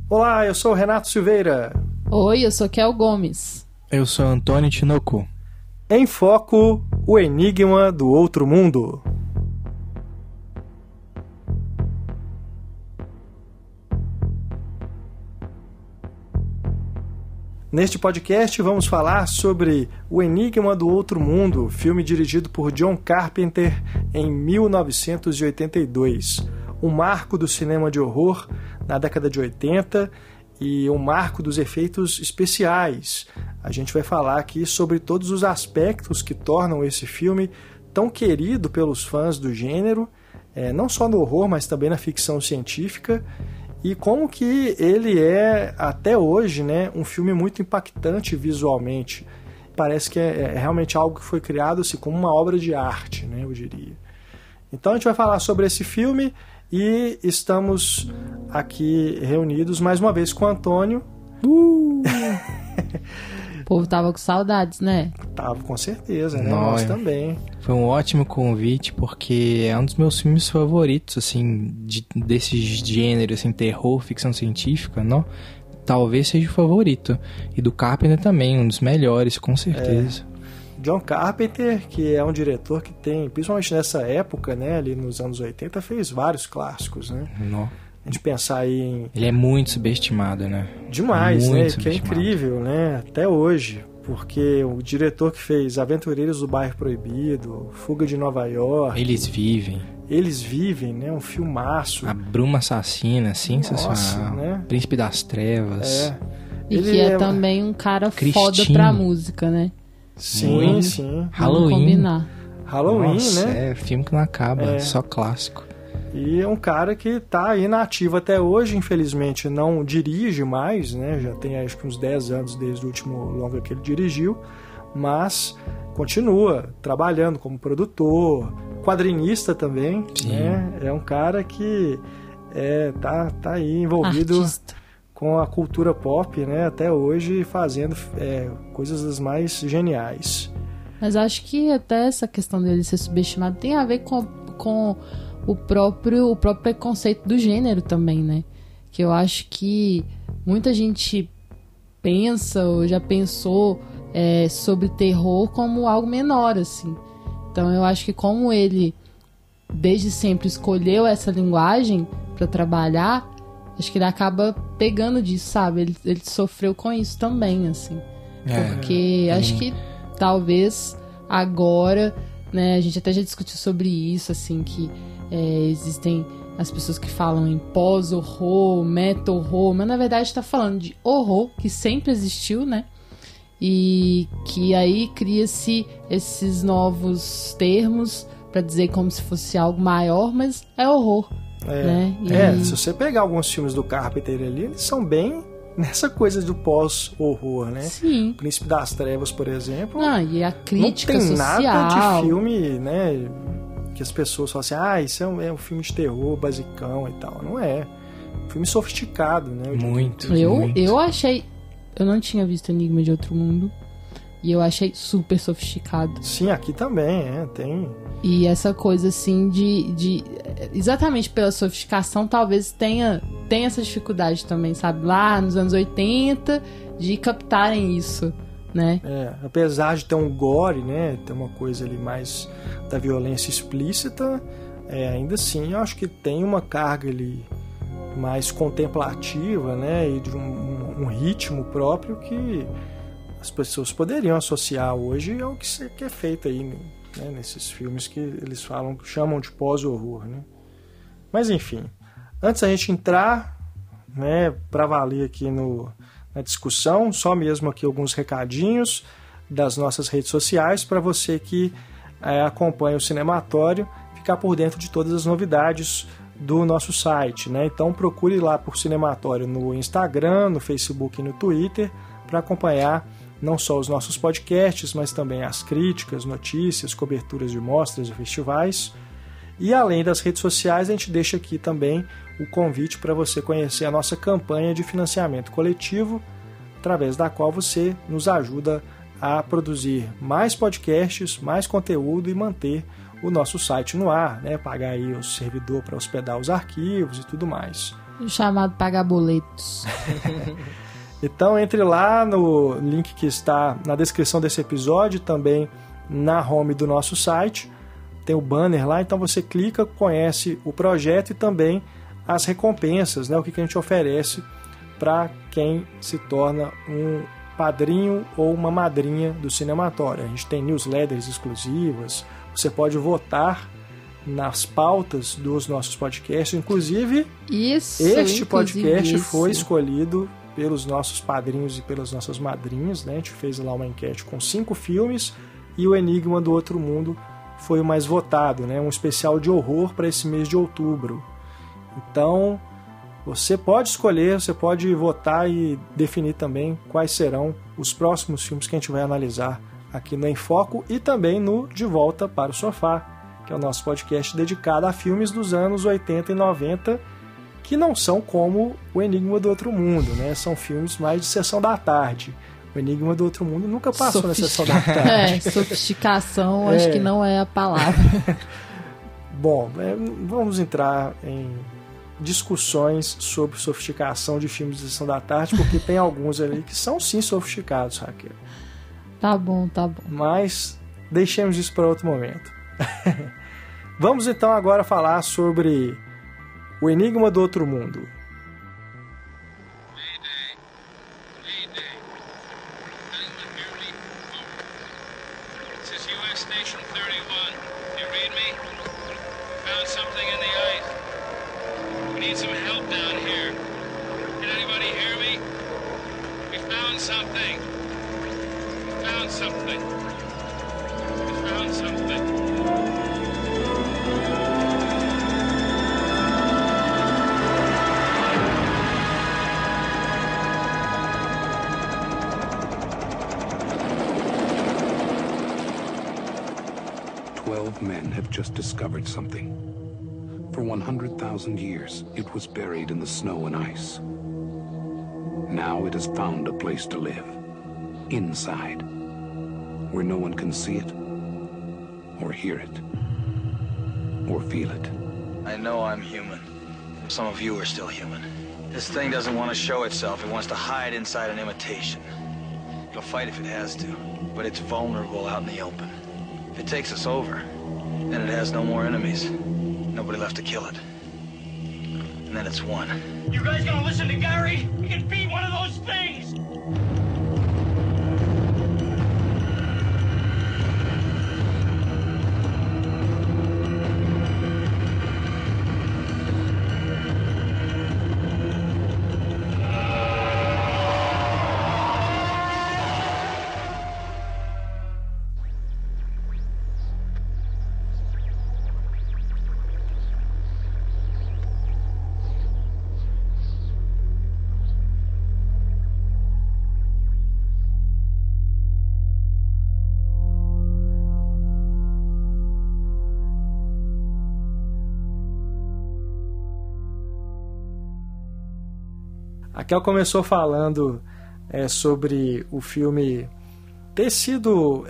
Olá, eu sou o Renato Silveira. Oi, eu sou Kel Gomes. Eu sou Antônio Tinoco. Em Foco, o enigma do outro mundo. Neste podcast vamos falar sobre O Enigma do Outro Mundo, filme dirigido por John Carpenter em 1982. Um marco do cinema de horror na década de 80 e um marco dos efeitos especiais. A gente vai falar aqui sobre todos os aspectos que tornam esse filme tão querido pelos fãs do gênero, não só no horror, mas também na ficção científica, e como que ele é, até hoje, né, um filme muito impactante visualmente. Parece que é realmente algo que foi criado assim, como uma obra de arte, né, eu diria. Então a gente vai falar sobre esse filme e estamos aqui reunidos mais uma vez com o Antônio. O povo tava com saudades, né? Tava, com certeza, né? Nós também. Foi um ótimo convite, porque é um dos meus filmes favoritos, assim, desse gênero, assim, terror, ficção científica, não? Talvez seja o favorito. E do Carpenter também, um dos melhores, com certeza. John Carpenter, que é um diretor que tem, principalmente nessa época, né, ali nos anos 80, fez vários clássicos, né? Não. A gente pensar aí em... Ele é muito subestimado, né? Demais, muito né? Que é incrível, né? Até hoje. Porque o diretor que fez Aventureiros do Bairro Proibido, Fuga de Nova York... Eles Vivem, né? Um filmaço. A Bruma Assassina, sensacional. Nossa, né? Príncipe das Trevas. E que é também um cara foda pra música, né? Sim, sim. Halloween. Nossa, né? É filme que não acaba, só clássico. E é um cara que tá aí na ativa até hoje, infelizmente não dirige mais, né? Já tem acho que uns 10 anos desde o último longa que ele dirigiu, mas continua trabalhando como produtor, quadrinista também, né? É um cara que tá aí envolvido com a cultura pop, né? Até hoje, fazendo coisas das mais geniais. Mas acho que até essa questão dele ser subestimado tem a ver com o próprio preconceito do gênero também, né? Que eu acho que muita gente pensa ou já pensou sobre terror como algo menor, assim. Então eu acho que como ele desde sempre escolheu essa linguagem para trabalhar, acho que ele acaba pegando disso, sabe? Ele sofreu com isso também, assim. Porque acho que talvez agora, né, a gente até já discutiu sobre isso, assim, que existem as pessoas que falam em pós-horror, meta-horror, mas na verdade está falando de horror, que sempre existiu, né? E que aí cria-se esses novos termos para dizer como se fosse algo maior, mas é horror. Né? Se você pegar alguns filmes do Carpenter ali, eles são bem nessa coisa do pós-horror, né? Sim. Príncipe das Trevas, por exemplo. E a crítica não tem social. Nada de filme, né? Que as pessoas falam assim, isso é um filme de terror basicão e tal. Não é. Um filme sofisticado, né? Eu achei... Eu não tinha visto Enigma de Outro Mundo. E eu achei super sofisticado. Sim, aqui também, tem... E essa coisa, assim, de exatamente pela sofisticação, talvez tenha essa dificuldade também, sabe? Lá nos anos 80, de captarem isso, né? Apesar de ter um gore, né? Ter uma coisa ali mais da violência explícita, ainda assim, eu acho que tem uma carga ali mais contemplativa, né? E de um ritmo próprio que as pessoas poderiam associar hoje ao que é feito aí, né, nesses filmes que eles chamam de pós-horror, né? Mas enfim, antes da gente entrar, né, para valer aqui na discussão, só mesmo aqui alguns recadinhos das nossas redes sociais para você que acompanha o Cinematório ficar por dentro de todas as novidades do nosso site, né? Então procure lá por Cinematório no Instagram, no Facebook e no Twitter para acompanhar não só os nossos podcasts, mas também as críticas, notícias, coberturas de mostras e festivais. E além das redes sociais, a gente deixa aqui também o convite para você conhecer a nossa campanha de financiamento coletivo, através da qual você nos ajuda a produzir mais podcasts, mais conteúdo e manter o nosso site no ar, né? Pagar aí o servidor para hospedar os arquivos e tudo mais. O chamado pagar boletos. Então entre lá no link que está na descrição desse episódio, também na home do nosso site, tem o banner lá, então você clica, conhece o projeto e também as recompensas, né, o que a gente oferece para quem se torna um padrinho ou uma madrinha do Cinematório. A gente tem newsletters exclusivas, você pode votar nas pautas dos nossos podcasts, inclusive este podcast foi escolhido pelos nossos padrinhos e pelas nossas madrinhas, né? A gente fez lá uma enquete com 5 filmes e o Enigma do Outro Mundo foi o mais votado, né? Um especial de horror para esse mês de outubro. Então você pode escolher, você pode votar e definir também quais serão os próximos filmes que a gente vai analisar aqui no Em Foco e também no De Volta para o Sofá, que é o nosso podcast dedicado a filmes dos anos 80 e 90, que não são como o Enigma do Outro Mundo, né? São filmes mais de sessão da tarde. O Enigma do Outro Mundo nunca passou na sessão da tarde. Sofisticação acho que não é a palavra. Bom, vamos entrar em discussões sobre sofisticação de filmes de sessão da tarde, porque tem alguns ali que são sim sofisticados, Raquel. Tá bom. Mas deixemos isso para outro momento. Vamos então agora falar sobre O Enigma do Outro Mundo. Men have just discovered something. For 100,000 years, it was buried in the snow and ice. Now it has found a place to live. Inside. Where no one can see it, or hear it, or feel it. I know I'm human. Some of you are still human. This thing doesn't want to show itself. It wants to hide inside an imitation. It'll fight if it has to, but it's vulnerable out in the open. If it takes us over, then it has no more enemies. Nobody left to kill it. And then it's won. You guys gonna listen to Gary? He can beat one of those things! A Kel começou falando sobre o filme ter sido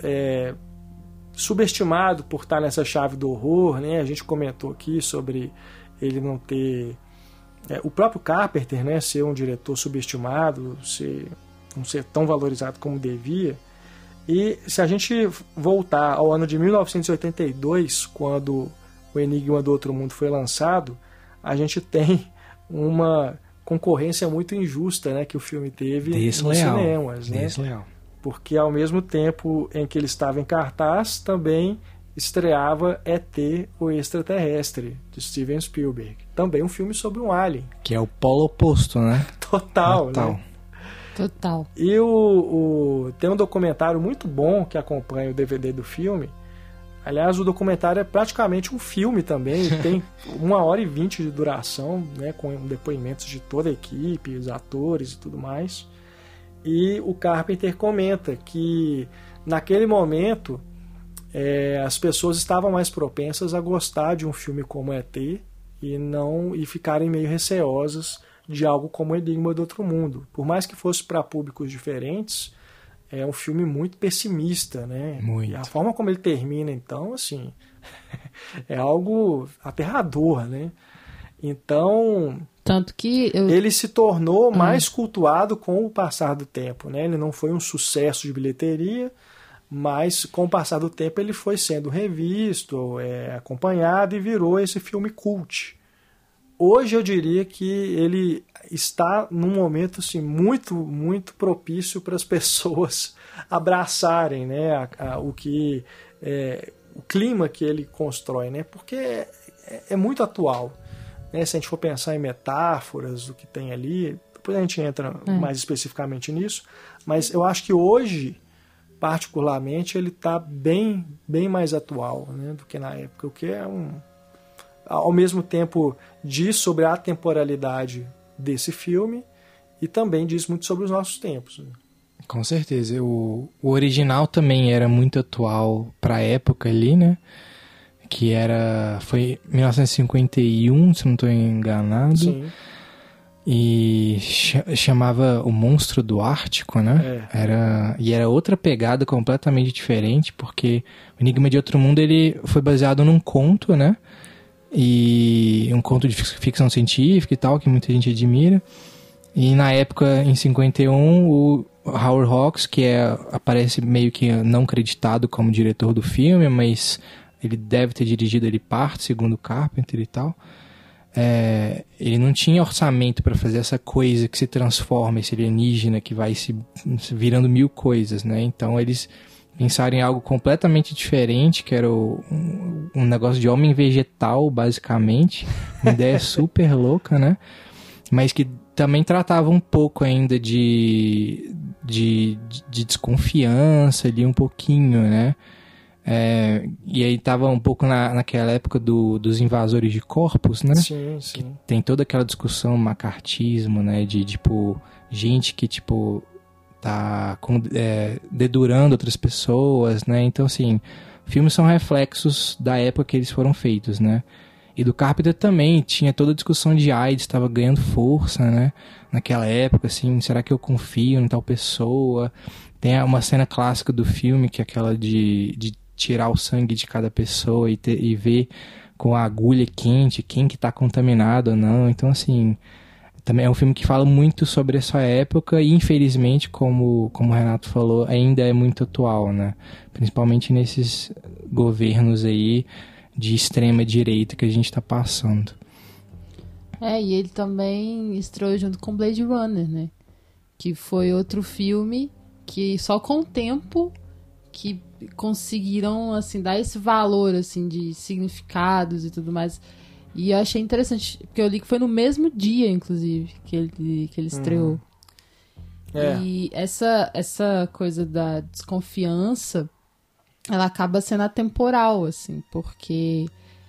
subestimado por estar nessa chave do horror, né? A gente comentou aqui sobre ele não ter... o próprio Carpenter, né, ser um diretor subestimado, não ser tão valorizado como devia. E se a gente voltar ao ano de 1982, quando o Enigma do Outro Mundo foi lançado, a gente tem uma concorrência muito injusta, né, que o filme teve nos cinemas, né? Desleal. Porque ao mesmo tempo em que ele estava em cartaz, também estreava E.T. o Extraterrestre, de Steven Spielberg. Também um filme sobre um alien. Que é o polo oposto, né? Total. Né? Total. E tem um documentário muito bom que acompanha o DVD do filme. Aliás, o documentário é praticamente um filme também, tem 1h20 de duração, né, com depoimentos de toda a equipe, os atores e tudo mais. E o Carpenter comenta que naquele momento as pessoas estavam mais propensas a gostar de um filme como E.T. e ficarem meio receosas de algo como Enigma do Outro Mundo. Por mais que fosse para públicos diferentes, é um filme muito pessimista, né? Muito. E a forma como ele termina, então, assim, é algo aterrador, né? Então, Tanto que ele se tornou mais cultuado com o passar do tempo, né? Ele não foi um sucesso de bilheteria, mas com o passar do tempo ele foi sendo revisto, acompanhado e virou esse filme cult. Hoje eu diria que ele está num momento assim, muito, muito propício para as pessoas abraçarem, né, o clima que ele constrói, né, porque é muito atual. Né, se a gente for pensar em metáforas do que tem ali, depois a gente entra mais especificamente nisso, mas eu acho que hoje, particularmente, ele está bem, bem mais atual, né, do que na época, o que é ao mesmo tempo diz sobre a temporalidade desse filme e também diz muito sobre os nossos tempos. Né? Com certeza. O original também era muito atual para a época ali, né? Que foi 1951, se não estou enganado. Sim. E chamava O Monstro do Ártico, né? Era outra pegada completamente diferente, porque o Enigma de Outro Mundo ele foi baseado num conto, né? E um conto de ficção científica e tal, que muita gente admira. E na época, em 51, o Howard Hawks, que aparece meio que não creditado como diretor do filme, mas ele deve ter dirigido ele parte, segundo o Carpenter e tal. Ele não tinha orçamento para fazer essa coisa que se transforma, esse alienígena que vai se virando mil coisas, né? Então eles pensaram em algo completamente diferente, que era um negócio de homem vegetal, basicamente. Uma ideia super louca, né? Mas que também tratava um pouco ainda de desconfiança ali, um pouquinho, né? E aí tava um pouco naquela época dos invasores de corpos, né? Sim, sim. Que tem toda aquela discussão, macartismo, né? De, tipo, gente que, tipo, tá dedurando outras pessoas, né? Então, assim, filmes são reflexos da época que eles foram feitos, né? E do Carpenter também tinha toda a discussão de AIDS, estava ganhando força, né? Naquela época, assim, será que eu confio em tal pessoa? Tem uma cena clássica do filme, que é aquela de tirar o sangue de cada pessoa e ver com a agulha quente quem que está contaminado ou não. Então, assim, também é um filme que fala muito sobre essa época e, infelizmente, como o Renato falou, ainda é muito atual, né? Principalmente nesses governos aí de extrema direita que a gente está passando. E ele também estreou junto com Blade Runner, né? Que foi outro filme que só com o tempo que conseguiram, assim, dar esse valor, assim, de significados e tudo mais. E eu achei interessante, porque eu li que foi no mesmo dia, inclusive, que ele estreou. E essa coisa da desconfiança, ela acaba sendo atemporal, assim, porque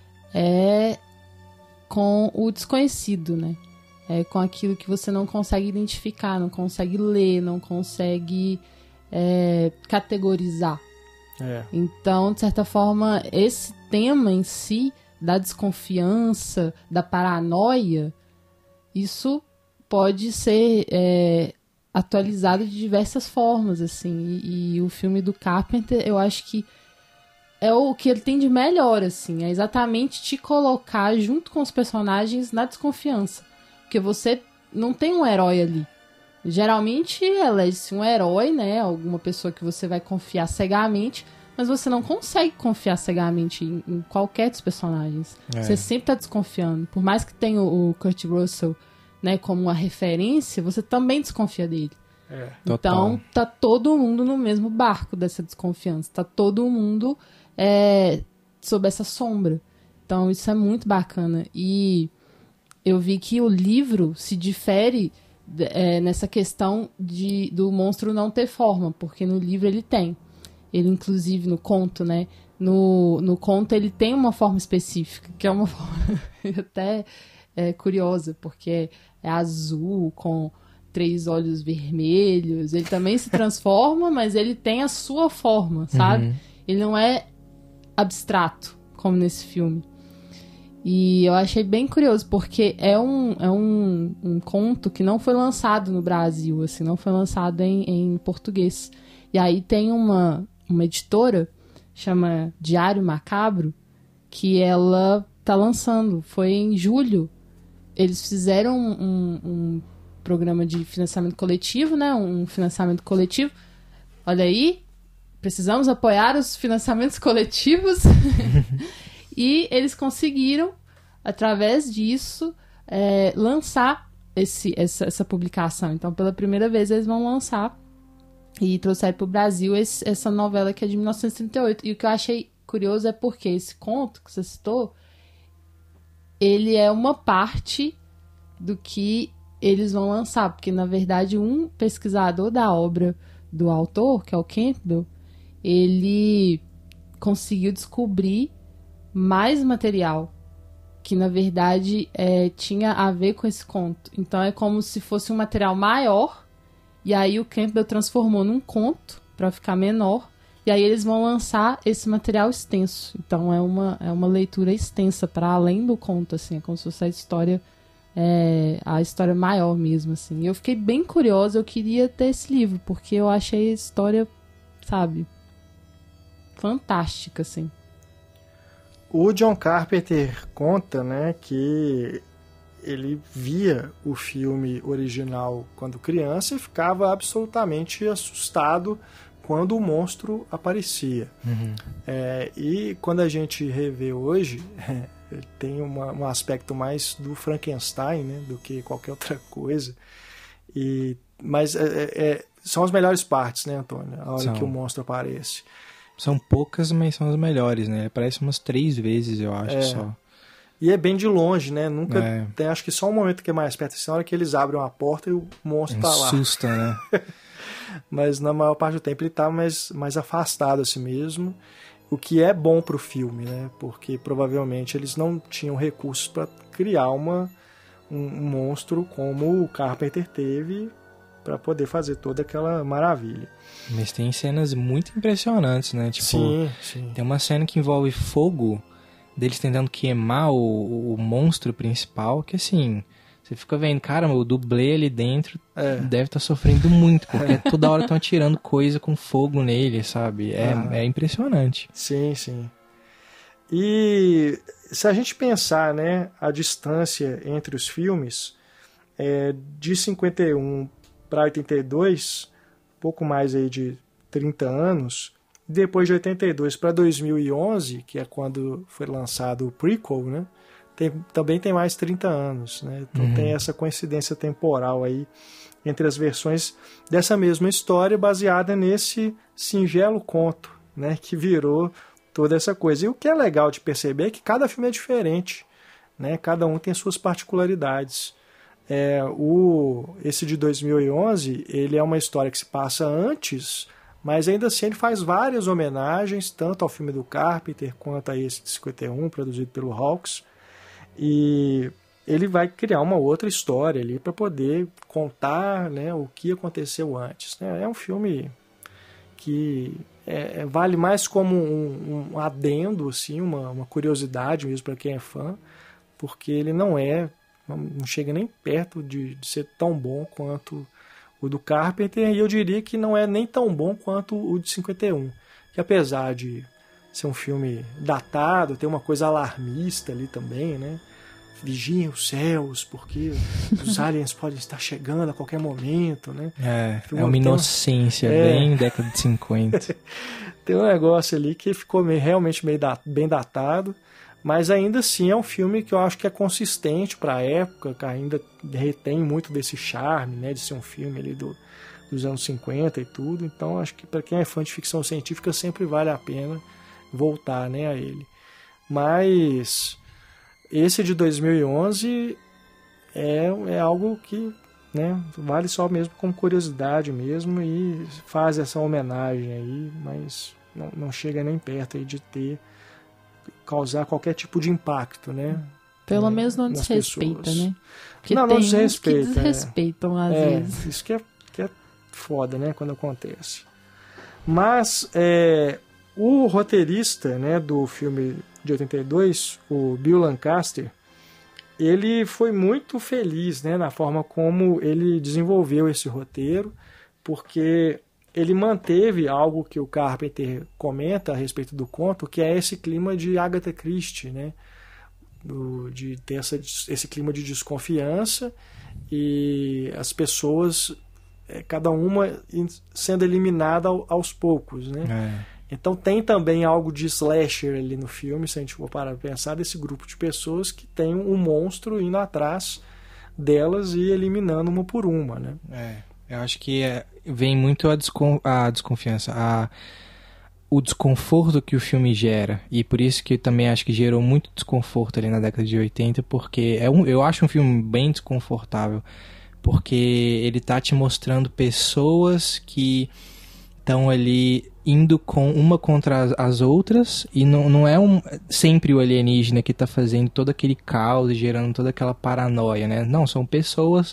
é com o desconhecido, né? É com aquilo que você não consegue identificar, não consegue ler, não consegue categorizar. Então, de certa forma, esse tema em si, da desconfiança, da paranoia, isso pode ser atualizado de diversas formas, assim, e o filme do Carpenter, eu acho que é o que ele tem de melhor, assim, é exatamente te colocar junto com os personagens na desconfiança, porque você não tem um herói ali. Geralmente elege-se um herói, né, alguma pessoa que você vai confiar cegamente, mas você não consegue confiar cegamente em qualquer dos personagens. Você sempre tá desconfiando, por mais que tenha o Kurt Russell, né, como uma referência, você também desconfia dele. Então, tá todo mundo no mesmo barco dessa desconfiança. Tá todo mundo sob essa sombra. Então, isso é muito bacana. E eu vi que o livro se difere nessa questão do monstro não ter forma, porque no livro ele tem. Ele, inclusive, no conto, né? No conto ele tem uma forma específica, que é uma forma até curiosa, porque é azul, com 3 olhos vermelhos. Ele também se transforma, mas ele tem a sua forma, sabe? Uhum. Ele não é abstrato, como nesse filme. E eu achei bem curioso, porque é um conto que não foi lançado no Brasil, assim, não foi lançado em português. E aí tem uma editora, chama Diário Macabro, que ela tá lançando. Foi em julho. eles fizeram um programa de financiamento coletivo, né? Um financiamento coletivo. Olha aí, precisamos apoiar os financiamentos coletivos. E eles conseguiram, através disso, lançar essa publicação. Então, pela primeira vez, eles vão lançar e trouxeram para o Brasil essa novela que é de 1938. E o que eu achei curioso é porque esse conto que você citou, ele é uma parte do que eles vão lançar. Porque, na verdade, um pesquisador da obra do autor, que é o Campbell, ele conseguiu descobrir mais material que, na verdade, tinha a ver com esse conto. Então, é como se fosse um material maior, e aí o Campbell transformou num conto para ficar menor, e aí eles vão lançar esse material extenso. Então, é uma leitura extensa para além do conto, assim, é como se fosse a história maior mesmo, assim. E eu fiquei bem curiosa, eu queria ter esse livro, porque eu achei a história, sabe, fantástica, assim. O John Carpenter conta, né, que ele via o filme original quando criança e ficava absolutamente assustado quando o monstro aparecia. Uhum. E quando a gente revê hoje, tem um aspecto mais do Frankenstein, né, do que qualquer outra coisa. Mas são as melhores partes, né, Antônio? A hora que o monstro aparece. São poucas, mas são as melhores, né? Aparece umas 3 vezes, eu acho, só. E é bem de longe, né? Nunca tem, acho que só um momento que é mais perto, assim, na hora que eles abrem a porta e o monstro tá lá. Assusta, né? Mas na maior parte do tempo ele tá mais afastado assim mesmo, o que é bom pro filme, né? Porque provavelmente eles não tinham recursos para criar um monstro como o Carpenter teve para poder fazer toda aquela maravilha. Mas tem cenas muito impressionantes, né? Tipo, sim. Tem uma cena que envolve fogo, deles tentando queimar o monstro principal, que assim, você fica vendo, cara, o dublê ali dentro deve estar sofrendo muito, porque toda hora estão atirando coisa com fogo nele, sabe? É impressionante. Sim. E se a gente pensar, né, a distância entre os filmes, de 51 para 82, pouco mais aí de 30 anos, depois de 82 para 2011, que é quando foi lançado o prequel, né, também tem mais 30 anos, né, então tem essa coincidência temporal aí entre as versões dessa mesma história baseada nesse singelo conto, né, que virou toda essa coisa. E o que é legal de perceber é que cada filme é diferente, né, cada um tem suas particularidades. Esse de 2011, ele é uma história que se passa antes, mas ainda assim ele faz várias homenagens, tanto ao filme do Carpenter quanto a esse de 51, produzido pelo Hawks, e ele vai criar uma outra história ali para poder contar, né, o que aconteceu antes, né? É um filme que vale mais como um adendo, assim, uma curiosidade mesmo para quem é fã, porque ele não chega nem perto de ser tão bom quanto o do Carpenter, e eu diria que não é nem tão bom quanto o de 51, que apesar de ser um filme datado, tem uma coisa alarmista ali também, né? Vigiem os céus, porque os aliens podem estar chegando a qualquer momento, né? É uma inocência bem década de 50. Tem um negócio ali que ficou realmente bem datado, mas ainda assim é um filme que eu acho que é consistente para a época, que ainda retém muito desse charme, né, de ser um filme ali dos anos 50 e tudo. Então acho que para quem é fã de ficção científica sempre vale a pena voltar, né, a ele. Mas esse de 2011 é algo que, né, vale só mesmo como curiosidade mesmo, e faz essa homenagem aí, mas não chega nem perto aí de causar qualquer tipo de impacto, né? Pelo menos não desrespeita, né? Porque não tem desrespeita, uns que desrespeitam às vezes. Isso que é foda, né? Quando acontece. Mas o roteirista, né, do filme de 82, o Bill Lancaster, ele foi muito feliz, né, na forma como ele desenvolveu esse roteiro, porque ele manteve algo que o Carpenter comenta a respeito do conto, que é esse clima de Agatha Christie, né? de ter esse clima de desconfiança e as pessoas, cada uma sendo eliminada aos poucos, né? Então tem também algo de slasher ali no filme, se a gente for parar para pensar, desse grupo de pessoas que tem um monstro indo atrás delas e eliminando uma por uma, né? Eu acho que vem muito a desconfiança, o desconforto que o filme gera, e por isso que eu também acho que gerou muito desconforto ali na década de 80, porque eu acho um filme bem desconfortável, porque ele tá te mostrando pessoas que estão ali indo com uma contra as outras, e não é sempre o alienígena que tá fazendo todo aquele caos e gerando toda aquela paranoia, né? Não, são pessoas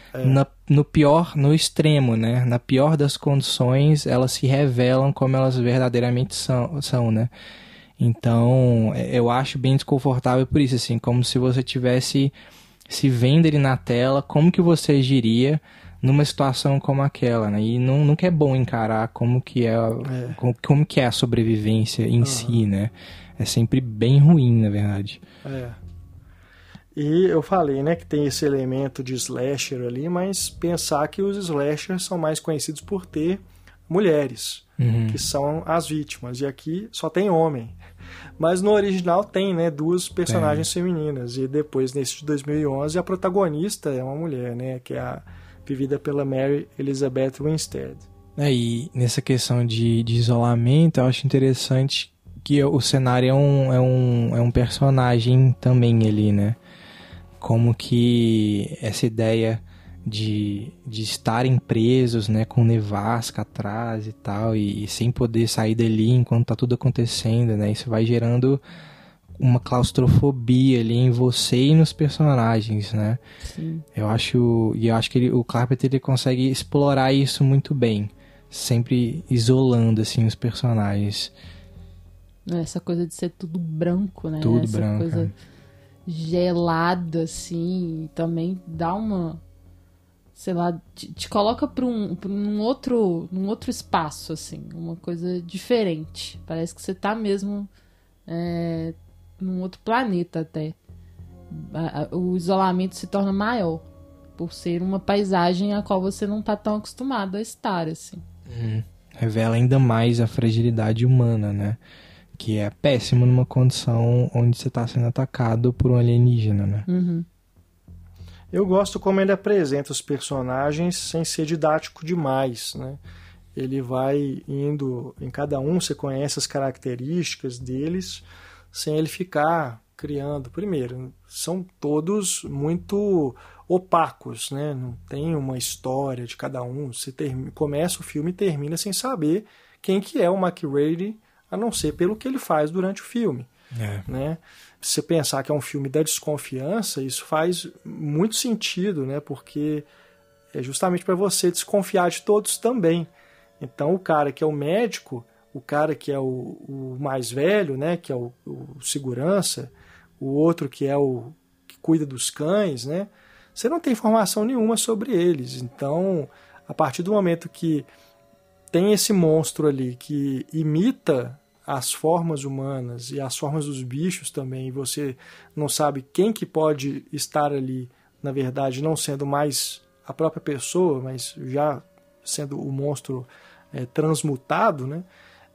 no extremo, né? Na pior das condições, elas se revelam como elas verdadeiramente são, né? Então, eu acho bem desconfortável por isso, assim, como se você tivesse se vendo ali na tela, como que você agiria numa situação como aquela, né? E nunca é bom encarar como que é a sobrevivência em si, né? É sempre bem ruim, na verdade. E eu falei, né, que tem esse elemento de slasher ali, mas pensar que os slashers são mais conhecidos por ter mulheres, que são as vítimas, e aqui só tem homem. Mas no original tem, né, duas personagens femininas, e depois, nesse de 2011, a protagonista é uma mulher, né, que é vivida pela Mary Elizabeth Winstead. E nessa questão de isolamento, eu acho interessante que o cenário é um personagem também ali, né? Como que essa ideia de estarem presos, né, com nevasca atrás e tal, e sem poder sair dali enquanto tá tudo acontecendo, né? Isso vai gerando uma claustrofobia ali em você e nos personagens, né? Sim. Eu acho que o Carpenter ele consegue explorar isso muito bem, sempre isolando assim os personagens. Essa coisa de ser tudo branco, né? Tudo essa branco. Coisa gelada, assim, também dá uma, sei lá, te coloca pra um outro espaço, assim, uma coisa diferente. Parece que você tá mesmo num outro planeta até. O isolamento se torna maior por ser uma paisagem a qual você não tá tão acostumado a estar, assim. Revela ainda mais a fragilidade humana, né? Que é péssimo numa condição onde você está sendo atacado por um alienígena, né? Eu gosto como ele apresenta os personagens sem ser didático demais, né? Ele vai indo em cada um, você conhece as características deles, sem ele ficar criando. Primeiro, são todos muito opacos, né? Não tem uma história de cada um. Você começa o filme e termina sem saber quem que é o McReady, a não ser pelo que ele faz durante o filme. Né? Se você pensar que é um filme da desconfiança, isso faz muito sentido, né? Porque é justamente para você desconfiar de todos também. Então o cara que é o médico, o cara que é o mais velho, né? Que é o segurança, o outro que é o que cuida dos cães, né? Você não tem informação nenhuma sobre eles. Então, a partir do momento que tem esse monstro ali que imita as formas humanas e as formas dos bichos também, e você não sabe quem que pode estar ali, na verdade, não sendo mais a própria pessoa, mas já sendo o monstro transmutado, né?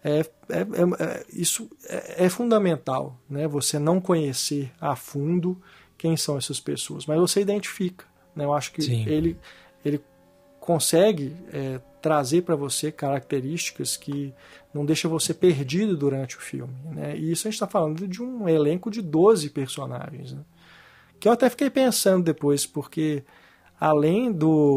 Isso é fundamental, né? Você não conhecer a fundo quem são essas pessoas, mas você identifica, né? Eu acho que ele consegue trazer para você características que não deixam você perdido durante o filme, né? E isso a gente está falando de um elenco de 12 personagens, né? Que eu até fiquei pensando depois, porque além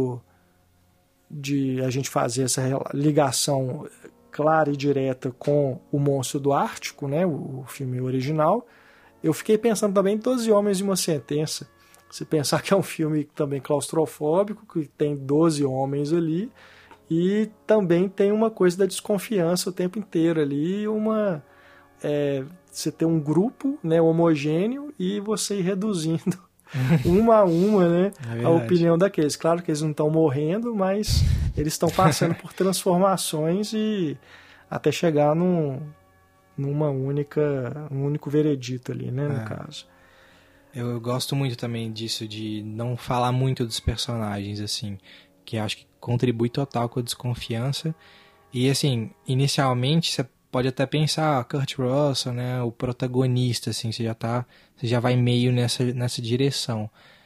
de a gente fazer essa ligação clara e direta com o Monstro do Ártico, né, o filme original, eu fiquei pensando também em 12 Homens e uma Sentença. Se pensar que é um filme também claustrofóbico, que tem 12 homens ali, e também tem uma coisa da desconfiança o tempo inteiro ali, você ter um grupo, né, homogêneo, e você ir reduzindo uma a uma, né, a opinião daqueles. Claro que eles não estão morrendo, mas eles estão passando por transformações e até chegar um único veredito ali, né, no caso. Eu gosto muito também disso, de não falar muito dos personagens, assim, que acho que contribui total com a desconfiança. E, assim, inicialmente você pode até pensar, Kurt Russell, né, o protagonista, assim, você já vai meio nessa direção.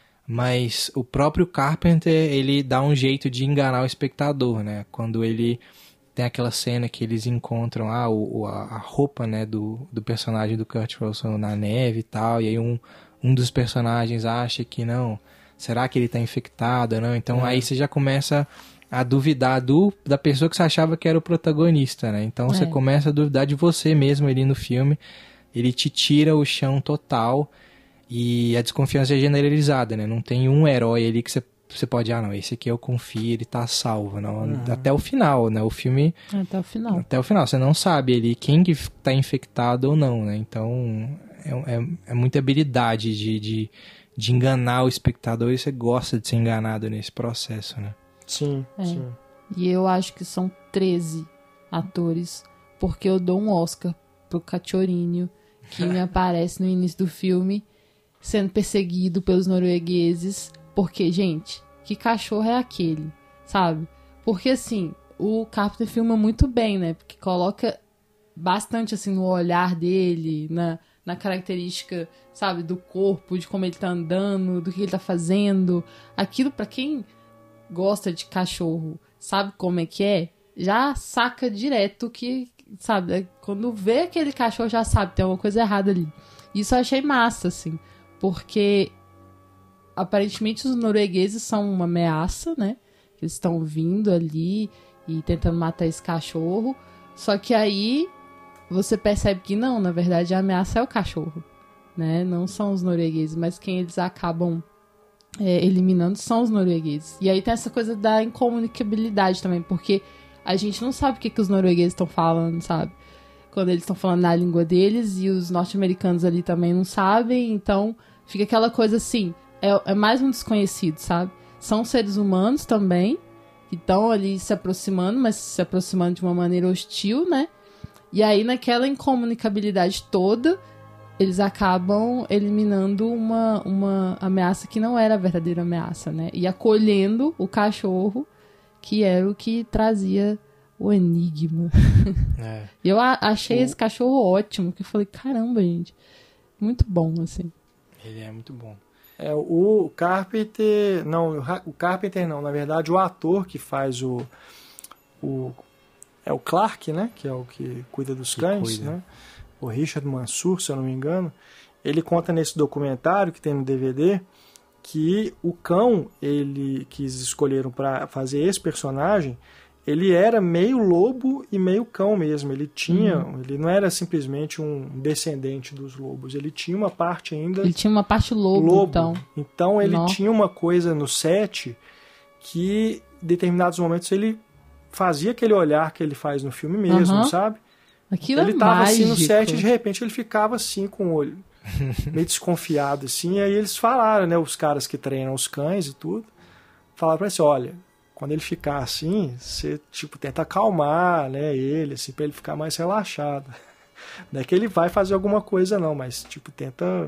Mas o próprio Carpenter, ele dá um jeito de enganar o espectador, né, quando ele tem aquela cena que eles encontram a roupa, né, do personagem do Kurt Russell na neve e tal, e aí um dos personagens acha que não, será que ele tá infectado ou não? Então aí você já começa a duvidar da pessoa que você achava que era o protagonista, né? Então você começa a duvidar de você mesmo ali no filme, ele te tira o chão total e a desconfiança é generalizada, né? Não tem um herói ali que você pode, não, esse aqui eu confio, ele tá salvo, não, até o final, né? O filme... Até o final, você não sabe ali quem que tá infectado ou não, né? Então... É muita habilidade de enganar o espectador e você gosta de ser enganado nesse processo, né? Sim. E eu acho que são 13 atores, porque eu dou um Oscar pro Cachorrinho, que me aparece no início do filme, sendo perseguido pelos noruegueses, porque, gente, que cachorro é aquele, sabe? Porque, assim, o Carpenter filma muito bem, né? Porque coloca bastante, assim, no olhar dele, na característica, sabe, do corpo, de como ele tá andando, do que ele tá fazendo. Aquilo, pra quem gosta de cachorro, sabe como é que é, já saca direto que, sabe, quando vê aquele cachorro já sabe, tem alguma coisa errada ali. Isso eu achei massa, assim, porque aparentemente os noruegueses são uma ameaça, né? Eles estão vindo ali e tentando matar esse cachorro, só que aí você percebe que não, na verdade a ameaça é o cachorro, né? Não são os noruegueses, mas quem eles acabam eliminando são os noruegueses. E aí tem essa coisa da incomunicabilidade também, porque a gente não sabe o que os noruegueses estão falando, sabe? Quando eles estão falando na língua deles e os norte-americanos ali também não sabem, então fica aquela coisa assim, é mais um desconhecido, sabe? São seres humanos também, que estão ali se aproximando, mas se aproximando de uma maneira hostil, né? E aí, naquela incomunicabilidade toda, eles acabam eliminando uma ameaça que não era a verdadeira ameaça, né? E acolhendo o cachorro, que era o que trazia o enigma. Eu achei esse cachorro ótimo, que eu falei, caramba, gente, muito bom, assim. Ele é muito bom. O Carpenter... Não, o Carpenter não, na verdade, o ator que faz é o Clark, né? Que é o que cuida dos cães, né? O Richard Mansour, se eu não me engano. Ele conta nesse documentário que tem no DVD que o cão que eles escolheram para fazer esse personagem, ele era meio lobo e meio cão mesmo. Ele não era simplesmente um descendente dos lobos. Ele tinha uma parte ainda... Ele tinha uma parte lobo. Então ele tinha uma coisa no set que, em determinados momentos, ele fazia aquele olhar que ele faz no filme mesmo, sabe? Aquilo ele tava mágico. assim no set e de repente ele ficava assim com o olho meio desconfiado assim, e aí eles falaram, né, os caras que treinam os cães e tudo, falaram pra ele assim, olha, quando ele ficar assim, você tipo tenta acalmar, né, ele assim, pra ele ficar mais relaxado. Não é que ele vai fazer alguma coisa não, mas tipo tenta,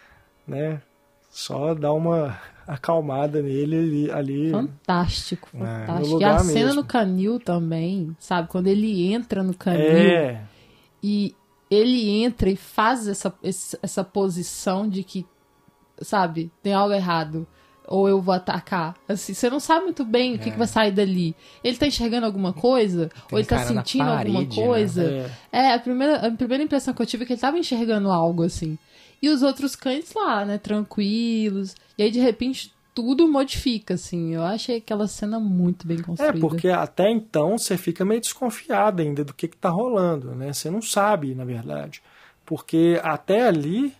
né, só dar uma acalmada nele ali. Fantástico. E a cena no canil também, sabe? Quando ele entra no canil e ele entra e faz essa posição de que, sabe, tem algo errado. Ou eu vou atacar. Assim, você não sabe muito bem o que vai sair dali. Ele tá enxergando alguma coisa? Ou ele tá sentindo alguma coisa? Né? A primeira impressão que eu tive é que ele tava enxergando algo, assim. E os outros cães lá, né, tranquilos. E aí, de repente, tudo modifica, assim. Eu achei aquela cena muito bem construída. Porque até então você fica meio desconfiado ainda do que tá rolando, né? Você não sabe, na verdade. Porque até ali,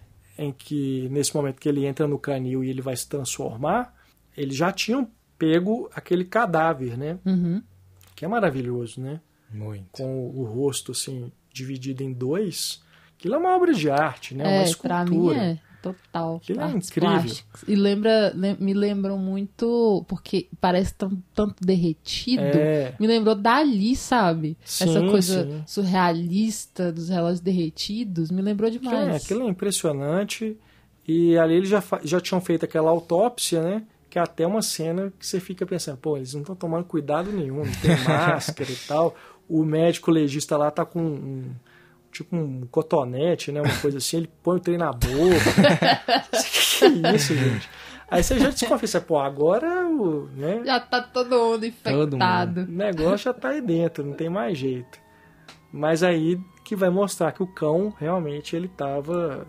nesse momento que ele entra no canil e ele vai se transformar, eles já tinham pego aquele cadáver, né? Uhum. Que é maravilhoso, né? Muito. Com o rosto, assim, dividido em dois. Aquilo é uma obra de arte, né? Uma escultura. Pra mim é total. Aquilo é incrível. E me lembram muito, porque parece tanto derretido. Me lembrou Dali, sabe? Sim, essa coisa surrealista dos relógios derretidos. Me lembrou demais. Aquilo é impressionante. E ali eles já tinham feito aquela autópsia, né? Que é até uma cena que você fica pensando, pô, eles não estão tomando cuidado nenhum, não tem máscara e tal. O médico legista lá tá com tipo um cotonete, né? Uma coisa assim, ele põe o trem na boca. Que é isso, gente? Aí você já desconfia, pô, agora né? Já tá todo mundo infectado. O negócio já tá aí dentro, não tem mais jeito. Mas aí que vai mostrar que o cão realmente ele tava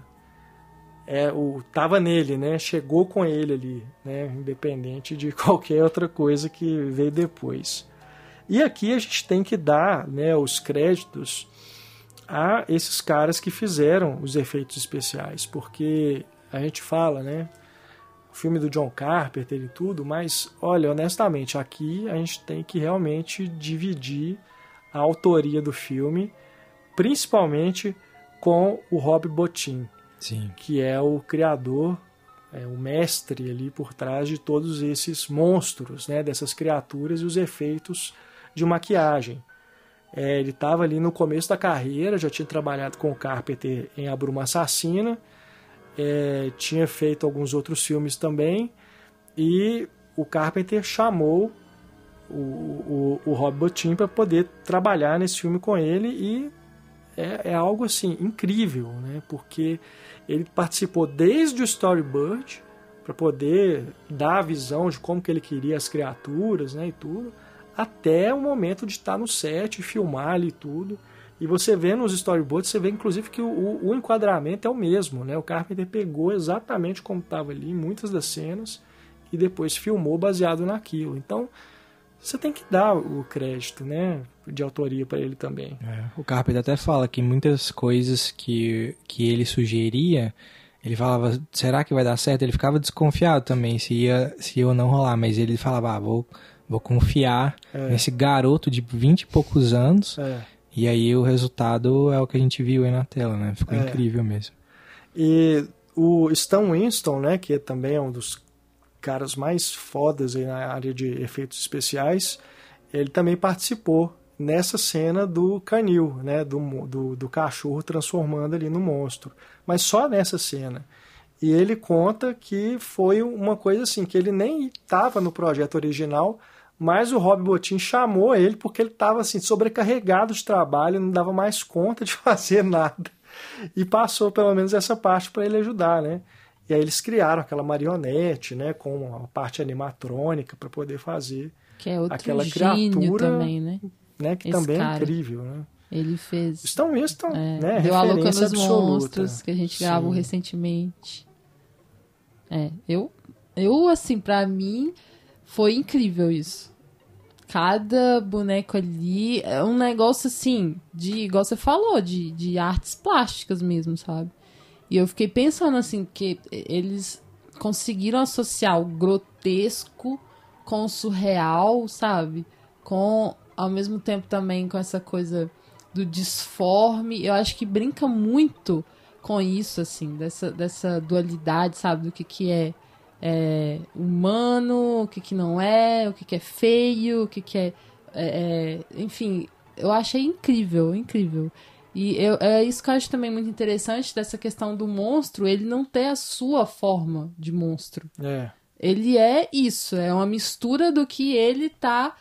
nele, né? Chegou com ele ali, né? Independente de qualquer outra coisa que veio depois. E aqui a gente tem que dar, né, os créditos a esses caras que fizeram os efeitos especiais, porque a gente fala, né? O filme do John Carpenter e tudo, mas olha, honestamente, aqui a gente tem que realmente dividir a autoria do filme, principalmente com o Rob Bottin. Sim. Que é o criador, o mestre ali por trás de todos esses monstros, né, dessas criaturas e os efeitos de maquiagem. Ele estava ali no começo da carreira, já tinha trabalhado com o Carpenter em A Bruma Assassina, tinha feito alguns outros filmes também, e o Carpenter chamou o Rob Bottin para poder trabalhar nesse filme com ele, e é algo assim incrível, né? Porque ele participou desde o storyboard para poder dar a visão de como que ele queria as criaturas, né, e tudo, até o momento de estar no set, filmar ali tudo. E você vê nos storyboards, você vê inclusive que o enquadramento é o mesmo, né? O Carpenter pegou exatamente como estava ali em muitas das cenas e depois filmou baseado naquilo. Então você tem que dar o crédito, né, de autoria para ele também. O Carpenter até fala que muitas coisas que ele sugeria, ele falava, será que vai dar certo? Ele ficava desconfiado também se ia ou não rolar, mas ele falava, vou confiar nesse garoto de 20 e poucos anos, e aí o resultado é o que a gente viu aí na tela, né? Ficou incrível mesmo. E o Stan Winston, né, que também é um dos caras mais fodas aí na área de efeitos especiais, ele também participou nessa cena do canil, né, do cachorro transformando ali no monstro, mas só nessa cena. E ele conta que foi uma coisa assim, que ele nem estava no projeto original, mas o Rob Bottin chamou ele porque ele estava assim, sobrecarregado de trabalho, não dava mais conta de fazer nada, e passou pelo menos essa parte para ele ajudar, né? E aí eles criaram aquela marionete, né, com a parte animatrônica para poder fazer que é outro aquela gênio criatura também, né? Que Esse também cara, é incrível, né? Ele fez. Stan Winston, né? Deu a louca referência nos absoluta. monstros que a gente gravou recentemente. Eu assim, pra mim foi incrível isso. Cada boneco ali é um negócio assim, igual você falou, de artes plásticas mesmo, sabe? E eu fiquei pensando assim, que eles conseguiram associar o grotesco com o surreal, sabe? Com, ao mesmo tempo também com essa coisa do disforme. Eu acho que brinca muito com isso, assim, dessa dualidade, sabe? Do que é humano, o que não é, o que é feio, o que é... Enfim, eu achei incrível, incrível. E é isso que eu acho também muito interessante dessa questão do monstro, ele não ter a sua forma de monstro. Ele é isso, é uma mistura do que ele tá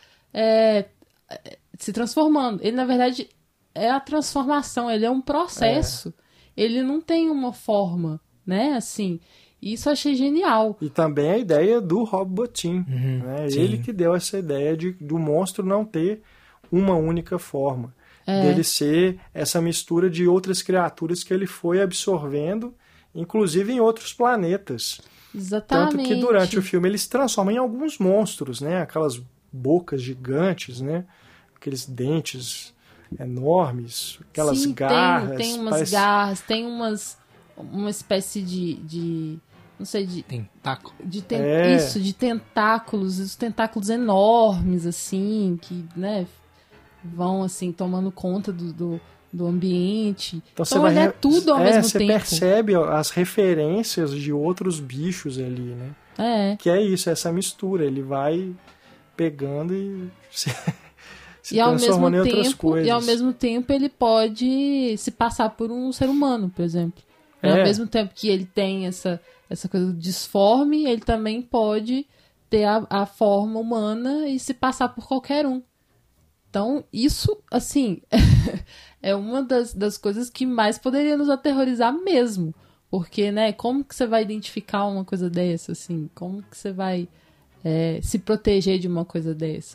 se transformando. Ele, na verdade, é a transformação, ele é um processo. Ele não tem uma forma, né, assim... Isso eu achei genial. E também a ideia do Rob Bottin. Né? Ele que deu essa ideia do monstro não ter uma única forma. Dele ser essa mistura de outras criaturas que ele foi absorvendo, inclusive em outros planetas. Exatamente. Tanto que durante o filme ele se transforma em alguns monstros, né? Aquelas bocas gigantes, né? Aqueles dentes enormes, aquelas garras. Tem umas garras, tem uma espécie de não sei, de tentáculo. Isso, de tentáculos, os tentáculos enormes assim, que, né, vão assim tomando conta do ambiente. Então ele é tudo ao mesmo tempo. Você percebe as referências de outros bichos ali, né? Que é isso, essa mistura, ele vai pegando e se transformando em outras coisas. E ao mesmo tempo ele pode se passar por um ser humano, por exemplo. Ao mesmo tempo que ele tem essa coisa do disforme, ele também pode ter a forma humana e se passar por qualquer um. Então, isso, assim, é uma das coisas que mais poderia nos aterrorizar mesmo. Porque, né, como que você vai identificar uma coisa dessa, assim? Como que você vai se proteger de uma coisa dessa?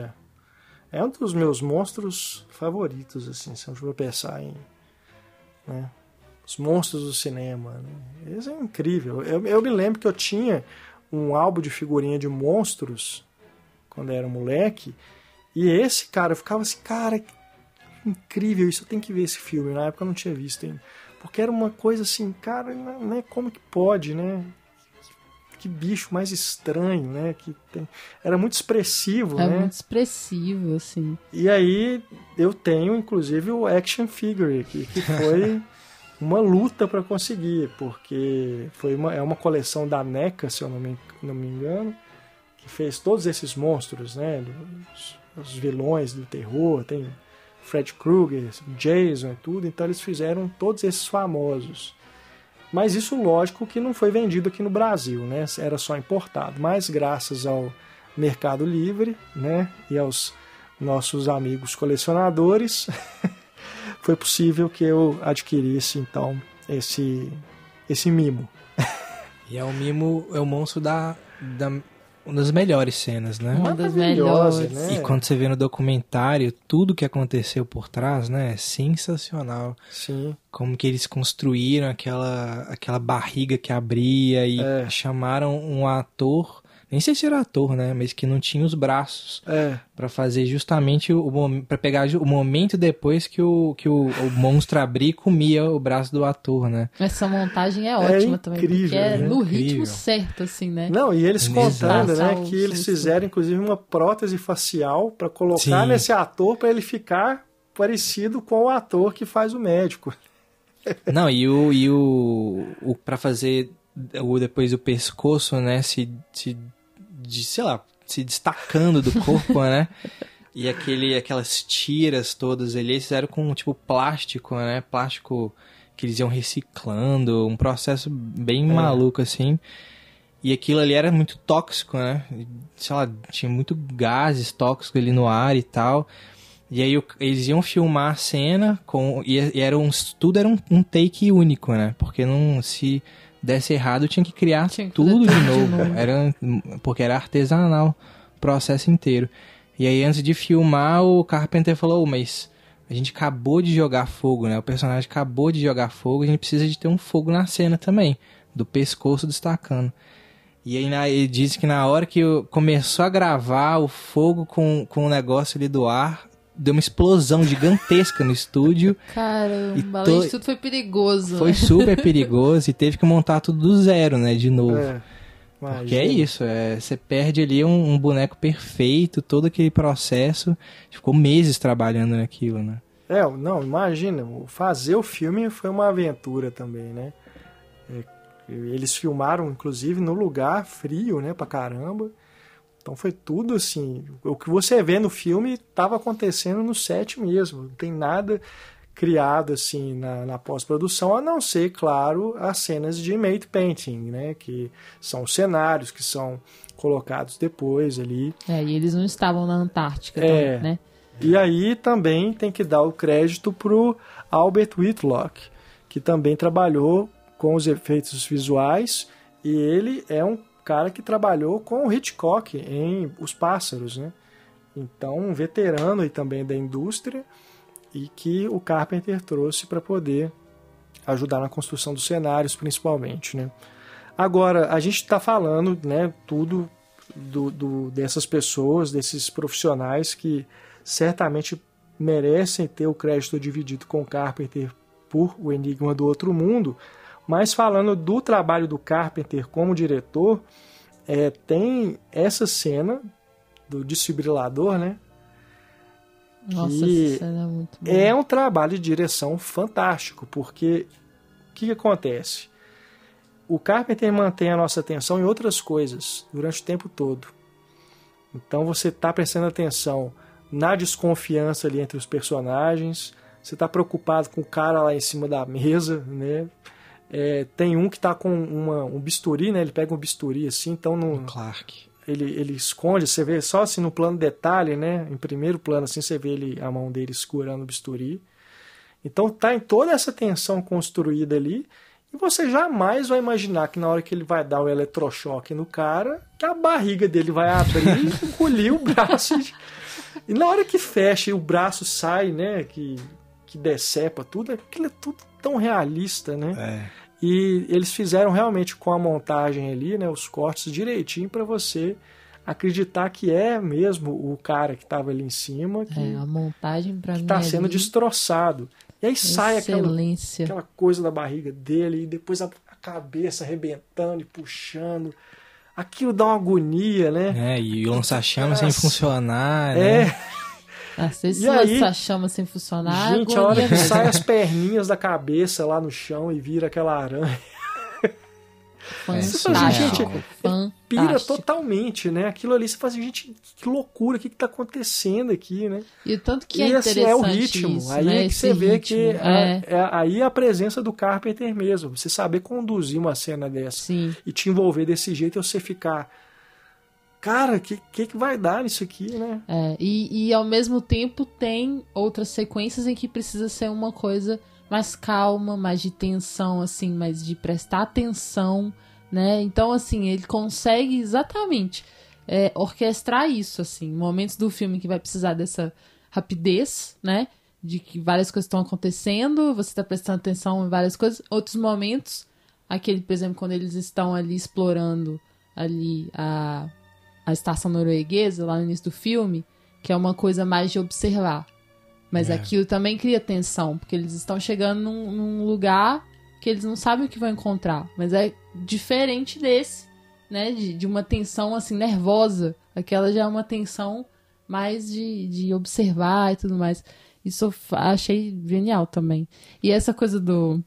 É um dos meus monstros favoritos, assim, se eu for pensar em... né, os monstros do cinema, né? Isso é incrível. Eu me lembro que eu tinha um álbum de figurinha de monstros quando eu era moleque, e esse, cara, eu ficava assim, cara, que incrível, isso eu tenho que ver esse filme. Na época eu não tinha visto ainda. Porque era uma coisa assim, cara, né, como que pode, né? Que bicho mais estranho, né? Era muito expressivo, né? É muito expressivo, assim. E aí eu tenho, inclusive, o action figure aqui, que foi uma luta para conseguir, porque é uma coleção da NECA, se eu não me engano, que fez todos esses monstros, né? Os vilões do terror, tem Fred Krueger, Jason e tudo, então eles fizeram todos esses famosos. Mas isso, lógico, que não foi vendido aqui no Brasil, né? Era só importado. Mas graças ao Mercado Livre, né, e aos nossos amigos colecionadores, foi possível que eu adquirisse, então, esse mimo. E é o mimo, é o monstro uma das melhores cenas, né? Uma das melhores, né? E quando você vê no documentário, tudo que aconteceu por trás, né? É sensacional. Sim. Como que eles construíram aquela barriga que abria e chamaram um ator, nem sei se era ator, né? Mas que não tinha os braços pra fazer justamente pra pegar o momento depois que o monstro abria e comia o braço do ator, né? Essa montagem é ótima também, porque é no ritmo certo, assim, né? Não, e eles contando, né, que eles fizeram inclusive uma prótese facial pra colocar nesse ator pra ele ficar parecido com o ator que faz o médico. Não, e o pra fazer depois o pescoço, né, sei lá, se destacando do corpo, né? E aquelas tiras todas ali, eles fizeram com tipo plástico, né? Plástico que eles iam reciclando, um processo bem maluco assim. E aquilo ali era muito tóxico, né? Sei lá, tinha muito gases tóxicos ali no ar e tal. E aí eles iam filmar a cena tudo era um take único, né? Porque se desse errado, tinha que criar tudo de novo. Porque era artesanal o processo inteiro. E aí, antes de filmar, o Carpenter falou, mas a gente acabou de jogar fogo, né? O personagem acabou de jogar fogo, a gente precisa de ter um fogo na cena também, do pescoço destacando. E aí ele disse que na hora que começou a gravar o fogo com o negócio ali do ar, deu uma explosão gigantesca no estúdio. Caramba, além de tudo foi perigoso. Foi super perigoso e teve que montar tudo do zero, né, de novo. Porque é isso, você perde ali um boneco perfeito, todo aquele processo, ficou meses trabalhando naquilo, né? Não, imagina, fazer o filme foi uma aventura também, né? Eles filmaram, inclusive, no lugar frio, né, pra caramba. Então foi tudo assim, o que você vê no filme estava acontecendo no set mesmo, não tem nada criado assim na pós-produção, a não ser, claro, as cenas de matte painting, né, que são cenários que são colocados depois ali. E eles não estavam na Antártica também, né? E aí também tem que dar o crédito pro Albert Whitlock, que também trabalhou com os efeitos visuais, e ele é um cara que trabalhou com o Hitchcock em Os Pássaros, né? Então, um veterano aí também da indústria e que o Carpenter trouxe para poder ajudar na construção dos cenários, principalmente, né? Agora, a gente está falando, né, tudo dessas pessoas, desses profissionais que certamente merecem ter o crédito dividido com o Carpenter por O Enigma do Outro Mundo. Mas falando do trabalho do Carpenter como diretor, tem essa cena do desfibrilador, né? Nossa, essa cena é muito boa. É um trabalho de direção fantástico, porque o que acontece? O Carpenter mantém a nossa atenção em outras coisas durante o tempo todo. Então você está prestando atenção na desconfiança ali entre os personagens, você está preocupado com o cara lá em cima da mesa, né? Tem um que tá com um bisturi, né? Ele pega um bisturi assim, então no Clark. Ele esconde, você vê só assim no plano detalhe, né? Em primeiro plano assim, você vê a mão dele segurando o bisturi. Então tá em toda essa tensão construída ali, e você jamais vai imaginar que na hora que ele vai dar o eletrochoque no cara, que a barriga dele vai abrir e engolir o braço. E na hora que fecha e o braço sai, né? Que decepa tudo, aquilo é tudo tão realista, né? E eles fizeram realmente com a montagem ali, né? Os cortes direitinho para você acreditar que é mesmo o cara que estava ali em cima, que a montagem para mim está sendo ali, destroçado. E aí sai excelência. aquela coisa da barriga dele, e depois a cabeça arrebentando e puxando. Aquilo dá uma agonia, né? E o lança-chama sem funcionar, né? Se lança-chama sem funcionar, gente, a hora que sai as perninhas da cabeça lá no chão e vira aquela aranha. Fantástico. Pira totalmente, né? Aquilo ali, você fala assim, gente, que loucura, o que tá acontecendo aqui, né? E o tanto que é interessante é o ritmo. isso, aí né? é que você vê ritmo, que aí é a presença do Carpenter mesmo. Você saber conduzir uma cena dessa. Sim. E te envolver desse jeito, e você ficar... Cara, que vai dar nisso aqui, né? E ao mesmo tempo tem outras sequências em que precisa ser uma coisa mais calma, mais de tensão, assim, mais de prestar atenção, né? Então, assim, ele consegue exatamente orquestrar isso, assim, momentos do filme que vai precisar dessa rapidez, né? De que várias coisas estão acontecendo, você está prestando atenção em várias coisas. Outros momentos, aquele, por exemplo, quando eles estão ali explorando ali a estação norueguesa, lá no início do filme, que é uma coisa mais de observar. Mas aquilo também cria tensão, porque eles estão chegando num lugar que eles não sabem o que vão encontrar. Mas é diferente desse, né? De uma tensão, assim, nervosa. Aquela já é uma tensão mais de observar e tudo mais. Isso eu achei genial também. E essa coisa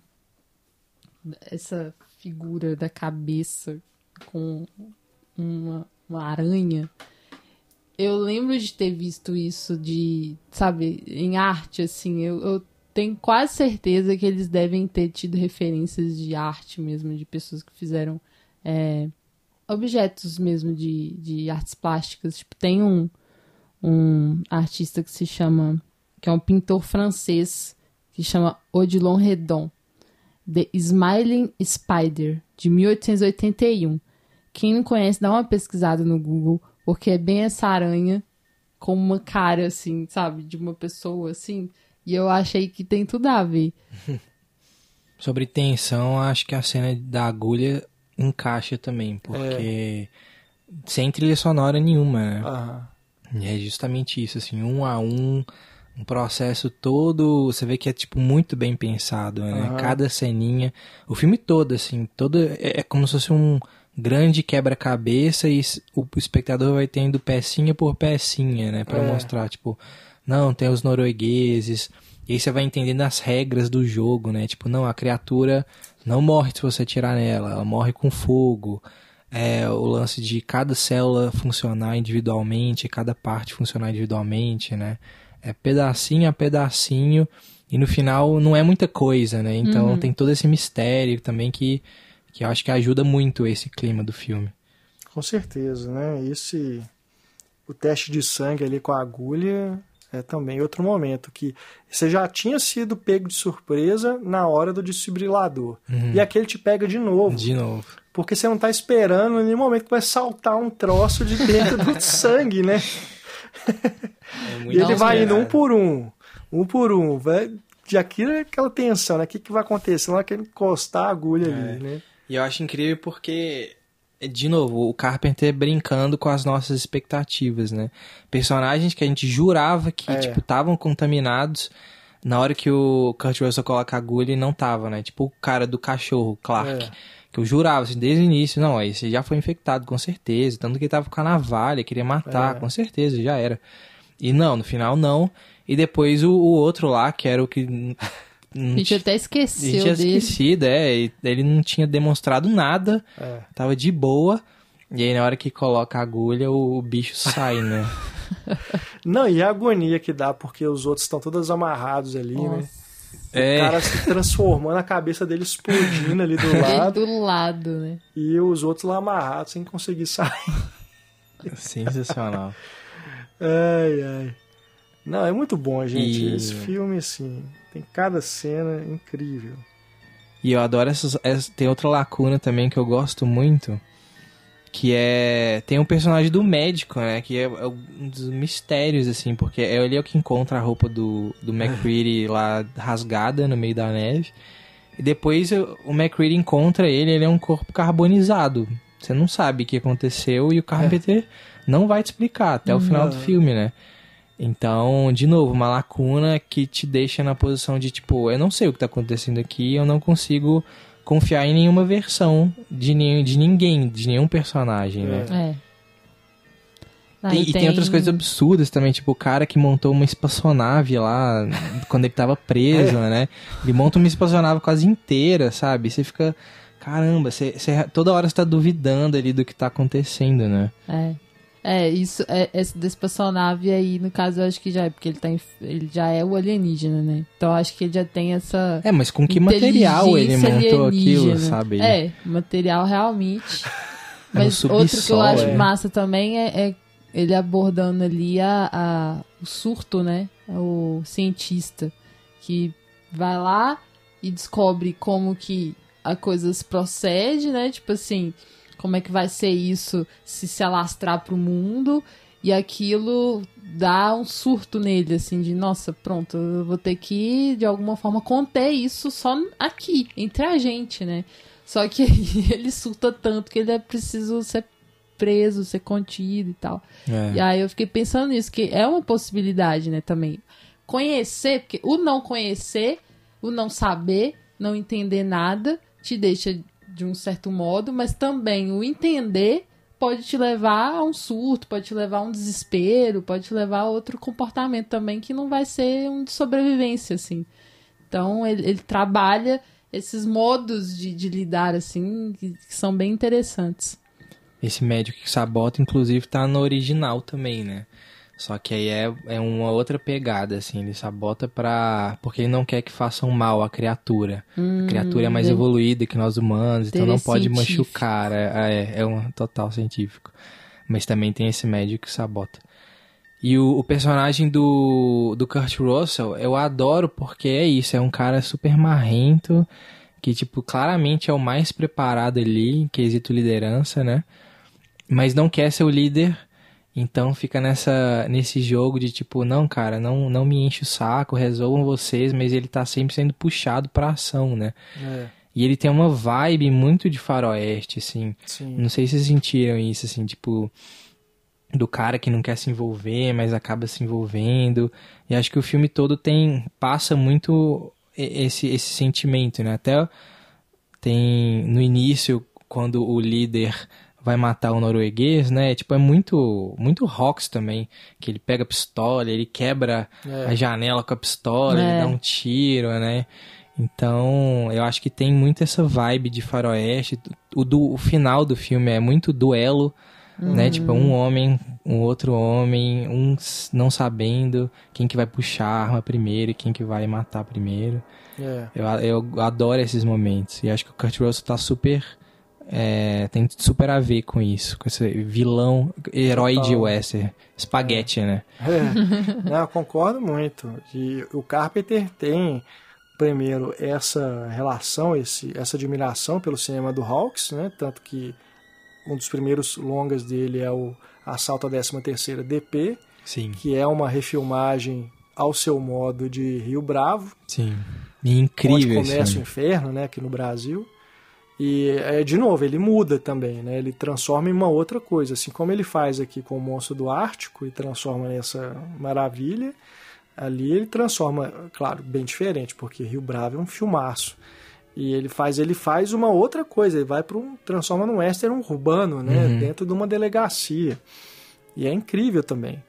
essa figura da cabeça com uma aranha. Eu lembro de ter visto isso sabe, em arte, assim. Eu tenho quase certeza que eles devem ter tido referências de arte mesmo, de pessoas que fizeram objetos mesmo de artes plásticas. Tipo, tem um artista que é um pintor francês, que chama Odilon Redon, The Smiling Spider, de 1881. Quem não conhece, dá uma pesquisada no Google, porque é bem essa aranha com uma cara, assim, sabe? De uma pessoa, assim. E eu achei que tem tudo a ver. Sobre tensão, acho que a cena da agulha encaixa também, porque sem trilha sonora nenhuma, né? E é justamente isso, assim, um a um processo todo, você vê que é, tipo, muito bem pensado, né? Cada ceninha, o filme todo, assim, é como se fosse um grande quebra-cabeça, e o espectador vai tendo pecinha por pecinha, né? Pra mostrar, tipo, não, tem os noruegueses, e aí você vai entendendo as regras do jogo, né? Tipo, não, a criatura não morre se você atirar nela, ela morre com fogo. O lance de cada célula funcionar individualmente, cada parte funcionar individualmente, né? É pedacinho a pedacinho, e no final não é muita coisa, né? Então tem todo esse mistério também que eu acho que ajuda muito esse clima do filme. Com certeza, né? O teste de sangue ali com a agulha é também outro momento que você já tinha sido pego de surpresa na hora do desfibrilador. E aquele te pega de novo. De novo. Porque você não tá esperando em nenhum momento que vai saltar um troço de dentro do sangue, né? E ele vai indo um por um. Vai, de aquela tensão, né? O que vai acontecer na hora que ele encostar a agulha ali, né? E eu acho incrível porque, de novo, o Carpenter brincando com as nossas expectativas, né? Personagens que a gente jurava que, tipo, estavam contaminados, na hora que o Kurt Russell coloca a agulha e não tava, né? Tipo o cara do cachorro, Clark. Que eu jurava, assim, desde o início, não, esse já foi infectado, com certeza. Tanto que ele tava com a navalha, queria matar, com certeza, já era. E não, no final não. E depois o outro lá, que era o que... A gente até esqueceu dele. A gente tinha esquecido, ele não tinha demonstrado nada, tava de boa, e aí na hora que coloca a agulha, o bicho sai, né? Não, e a agonia que dá, porque os outros estão todos amarrados ali, né? O cara se transformando, a cabeça dele explodindo ali do lado. Do lado, né? E os outros lá amarrados sem conseguir sair. Sensacional. Ai. Não, é muito bom, gente. Esse filme, assim, tem cada cena incrível. E eu adoro tem outra lacuna também que eu gosto muito, que tem um personagem do médico, né, que é um dos mistérios, assim, porque ele é o que encontra a roupa do MacReady lá rasgada no meio da neve, e depois o MacReady encontra ele é um corpo carbonizado. Você não sabe o que aconteceu e o Carpenter não vai te explicar até o final do filme, né? Então, de novo, uma lacuna que te deixa na posição de, tipo, eu não sei o que tá acontecendo aqui, eu não consigo confiar em nenhuma versão de ninguém, de nenhum personagem, né? Tem outras coisas absurdas também, tipo, o cara que montou uma espaçonave lá, quando ele tava preso, né? Ele monta uma espaçonave quase inteira, sabe? Você fica, caramba, você toda hora você tá duvidando ali do que tá acontecendo, né? Isso, essa espaçonave aí, no caso, eu acho que já é, porque ele já é o alienígena, né? Então, eu acho que ele já tem essa... mas com que material ele montou aquilo, sabe? Material realmente. Mas outro que eu acho massa também é ele abordando ali o surto, né? O cientista que vai lá e descobre como que a coisa se procede, né? Tipo assim... Como é que vai ser isso se alastrar pro mundo, e aquilo dá um surto nele, assim, de nossa, pronto, eu vou ter que, de alguma forma, conter isso só aqui, entre a gente, né? Só que ele surta tanto que ele é preciso ser preso, ser contido e tal. E aí eu fiquei pensando nisso, que é uma possibilidade, né, também. Conhecer, porque o não conhecer, o não saber, não entender nada, te deixa... de um certo modo, mas também o entender pode te levar a um surto, pode te levar a um desespero, pode te levar a outro comportamento também que não vai ser um de sobrevivência, assim. Então, ele trabalha esses modos de lidar, assim, que são bem interessantes. Esse médico que sabota, inclusive, tá no original também, né? Só que aí é uma outra pegada, assim, ele sabota porque ele não quer que façam mal à criatura. A criatura é mais evoluída que nós humanos, então não pode machucar. É um total científico. Mas também tem esse médico que sabota. E o personagem do Kurt Russell, eu adoro porque é isso, é um cara super marrento, que, tipo, claramente é o mais preparado ali, em quesito liderança, né? Mas não quer ser o líder. Então fica nesse jogo de tipo, não, cara, não me enche o saco, resolvam vocês, mas ele tá sempre sendo puxado pra ação, né? E ele tem uma vibe muito de faroeste, assim. Sim. Não sei se vocês sentiram isso, assim, tipo, do cara que não quer se envolver, mas acaba se envolvendo. E acho que o filme todo passa muito esse sentimento, né? Até tem no início, quando o líder vai matar o norueguês, né? Tipo, é muito Hawks também, que ele pega a pistola, ele quebra a janela com a pistola, ele dá um tiro, né? Então, eu acho que tem muito essa vibe de faroeste. O final do filme é muito duelo, né? Tipo, um homem, um outro homem, um não sabendo quem que vai puxar a arma primeiro e quem que vai matar primeiro. Eu adoro esses momentos. E acho que o Kurt Russell tá super... tem super a ver com isso, com esse vilão, herói de western, espaguete, né? Não, eu concordo muito. E o Carpenter tem, primeiro, essa relação, essa admiração pelo cinema do Hawks, né? Tanto que um dos primeiros longas dele é o Assalto à 13ª DP, Sim. que é uma refilmagem ao seu modo de Rio Bravo. Sim. E incrível. Onde começa o inferno, né? Aqui no Brasil. E, de novo, ele muda também, né? Ele transforma em uma outra coisa. Assim como ele faz aqui com o Monstro do Ártico e transforma nessa maravilha, ali ele transforma, claro, bem diferente, porque Rio Bravo é um filmaço. E ele faz uma outra coisa, ele transforma num western urbano, né? Dentro de uma delegacia. E é incrível também.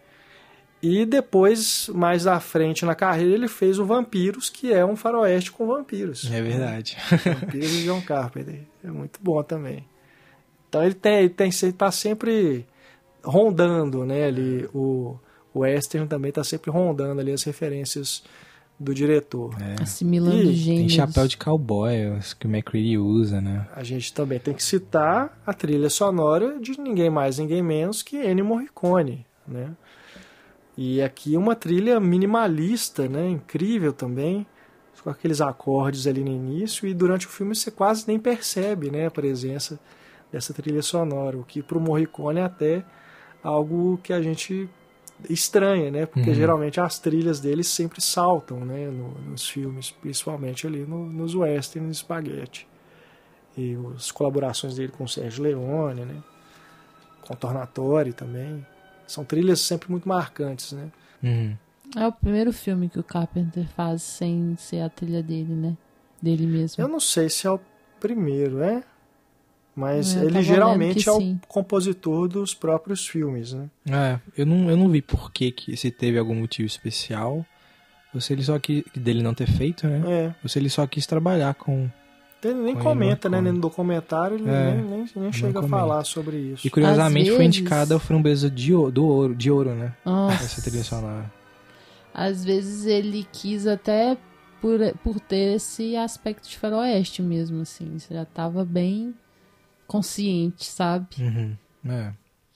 E depois, mais à frente na carreira, ele fez o Vampiros, que é um faroeste com vampiros. É verdade. Vampiros de John Carpenter. É muito bom também. Então ele tá sempre rondando, né? Ali, o western também tá sempre rondando ali as referências do diretor. Assimilando E gêneros. Tem chapéu de cowboy, os que o McCready usa, né? A gente também tem que citar a trilha sonora de ninguém mais, ninguém menos que Ennio Morricone, né? E aqui uma trilha minimalista, né? Incrível também, com aqueles acordes ali no início, e durante o filme você quase nem percebe, né, a presença dessa trilha sonora, o que para o Morricone é até algo que a gente estranha, né? Porque geralmente as trilhas deles sempre saltam, né? Nos filmes, principalmente ali nos westerns, spaghetti. E as colaborações dele com o Sergio Leone, né? Com o Tornatore também. São trilhas sempre muito marcantes, né? É o primeiro filme que o Carpenter faz sem ser a trilha dele, né? Dele mesmo. Eu não sei se é o primeiro, né? Mas Eu ele tava geralmente lendo que é sim. o compositor dos próprios filmes, né? Eu não vi por que se teve algum motivo especial, ou se ele só quis, dele não ter feito, né? Ou se ele só quis trabalhar com... Ele nem Com comenta, Ennio né? No documentário ele nem chega a comenta. falar sobre isso. E curiosamente Às foi vezes- indicada a framboesa de ouro, né? Nossa. Essa trilha sonora. Às vezes ele quis até por ter esse aspecto de faroeste mesmo, assim. Você já tava bem consciente, sabe? É.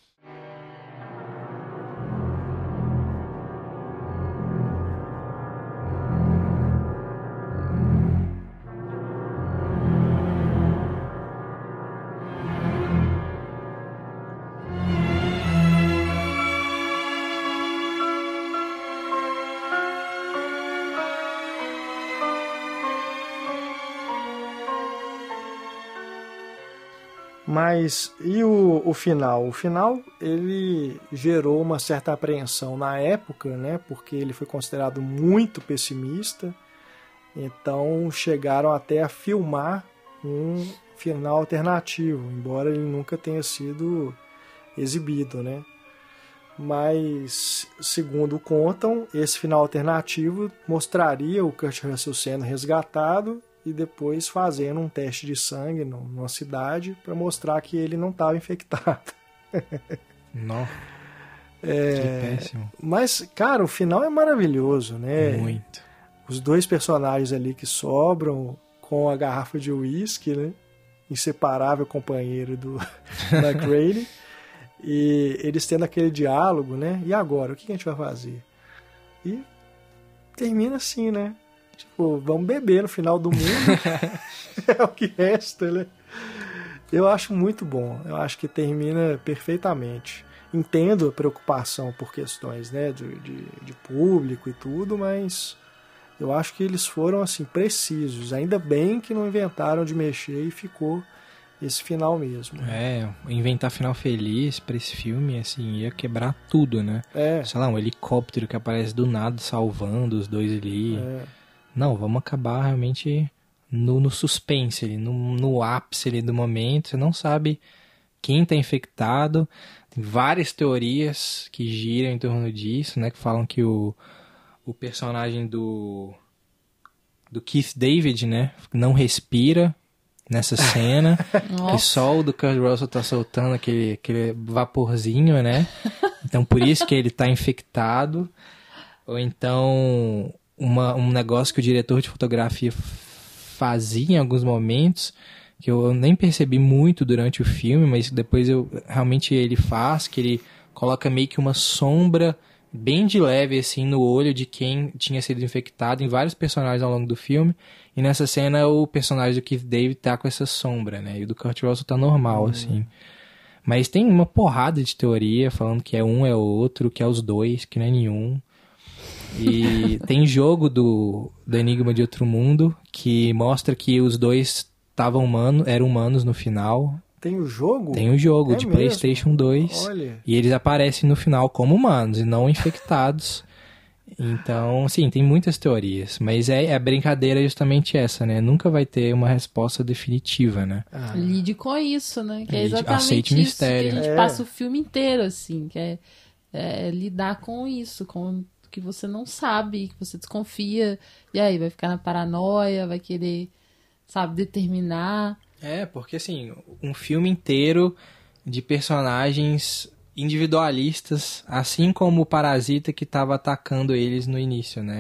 Mas e o final? O final, ele gerou uma certa apreensão na época, né? Porque ele foi considerado muito pessimista. Então chegaram até a filmar um final alternativo, embora ele nunca tenha sido exibido, né? Mas, segundo contam, esse final alternativo mostraria o Kurt Russell sendo resgatado e depois fazendo um teste de sangue numa cidade para mostrar que ele não estava infectado. Não. Que péssimo. Mas, cara, o final é maravilhoso, né? Muito. Os dois personagens ali que sobram com a garrafa de uísque, né? Inseparável companheiro do McCready. E eles tendo aquele diálogo, né? E agora? O que a gente vai fazer? E termina assim, né? Tipo, vamos beber no final do mundo. É o que resta, né? Eu acho muito bom. Eu acho que termina perfeitamente. Entendo a preocupação por questões, né? De público e tudo, mas eu acho que eles foram, assim, precisos. Ainda bem que não inventaram de mexer e ficou esse final mesmo. Inventar final feliz pra esse filme, assim, ia quebrar tudo, né? Sei lá, um helicóptero que aparece do nada salvando os dois ali. Não, vamos acabar realmente no suspense ali, no ápice ali do momento. Você não sabe quem tá infectado. Tem várias teorias que giram em torno disso, né? Que falam que o personagem do Keith David, né? Não respira nessa cena. Que só o do Kurt Russell tá soltando aquele vaporzinho, né? Então por isso que ele tá infectado. Ou então um negócio que o diretor de fotografia fazia em alguns momentos, que eu nem percebi muito durante o filme, mas depois realmente ele faz, que ele coloca meio que uma sombra bem de leve assim no olho de quem tinha sido infectado em vários personagens ao longo do filme, e nessa cena o personagem do Keith David tá com essa sombra, né, e o do Kurt Russell tá normal, assim. Mas tem uma porrada de teoria falando que é um, é outro, que é os dois, que não é nenhum. E tem jogo do Enigma de Outro Mundo que mostra que os dois eram humanos no final. Tem o jogo? Tem o jogo de mesmo? PlayStation 2. Olha. E eles aparecem no final como humanos e não infectados. Então, sim, tem muitas teorias. Mas a brincadeira é justamente essa, né? Nunca vai ter uma resposta definitiva, né? Lide com isso, né? Que é Aceite exatamente isso mistério. que a gente passa o filme inteiro, assim. Que é lidar com isso, com que você não sabe, que você desconfia. E aí, vai ficar na paranoia, vai querer, sabe, determinar. Porque assim, um filme inteiro de personagens individualistas, assim como o parasita que estava atacando eles no início, né?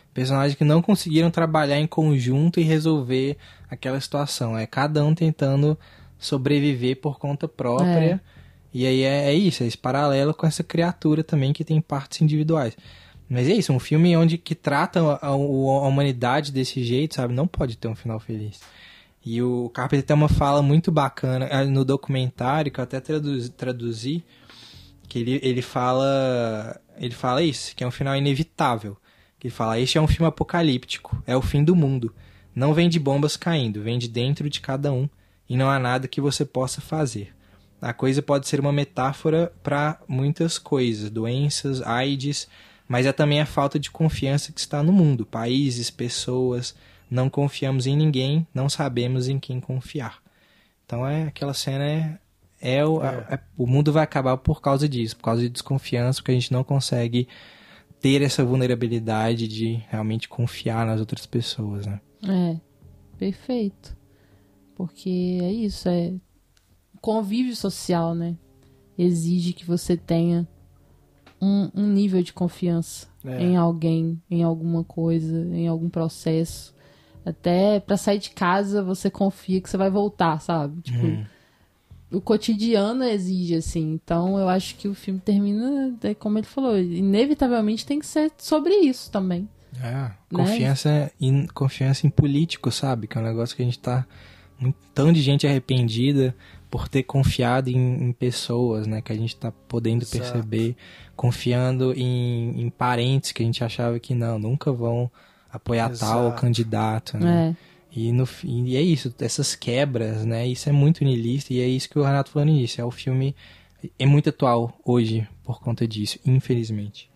Personagens que não conseguiram trabalhar em conjunto e resolver aquela situação. É cada um tentando sobreviver por conta própria. E aí é isso, é esse paralelo com essa criatura também que tem partes individuais. Mas é isso, um filme que trata a humanidade desse jeito, sabe? Não pode ter um final feliz. E o Carpenter tem uma fala muito bacana no documentário, que eu até traduzi, que ele fala isso, que é um final inevitável. Que ele fala, este é um filme apocalíptico, é o fim do mundo. Não vem de bombas caindo, vem de dentro de cada um, e não há nada que você possa fazer. A coisa pode ser uma metáfora para muitas coisas, doenças, AIDS, mas é também a falta de confiança que está no mundo. Países, pessoas, não confiamos em ninguém, não sabemos em quem confiar. Então aquela cena o mundo vai acabar por causa disso, por causa de desconfiança, porque a gente não consegue ter essa vulnerabilidade de realmente confiar nas outras pessoas, né? Perfeito. Porque é isso, convívio social, né? Exige que você tenha um nível de confiança em alguém, em alguma coisa, em algum processo. Até pra sair de casa você confia que você vai voltar, sabe? Tipo, o cotidiano exige, assim. Então eu acho que o filme termina, como ele falou, inevitavelmente tem que ser sobre isso também. Confiança em político, sabe? Que é um negócio que a gente tá... Tão de gente arrependida por ter confiado em pessoas, né? Que a gente tá podendo perceber. Confiando em parentes que a gente achava que nunca vão apoiar tal candidato, né? E é isso, essas quebras, né? Isso é muito niilista e é isso que o Renato falou no início. O filme é muito atual hoje por conta disso, infelizmente.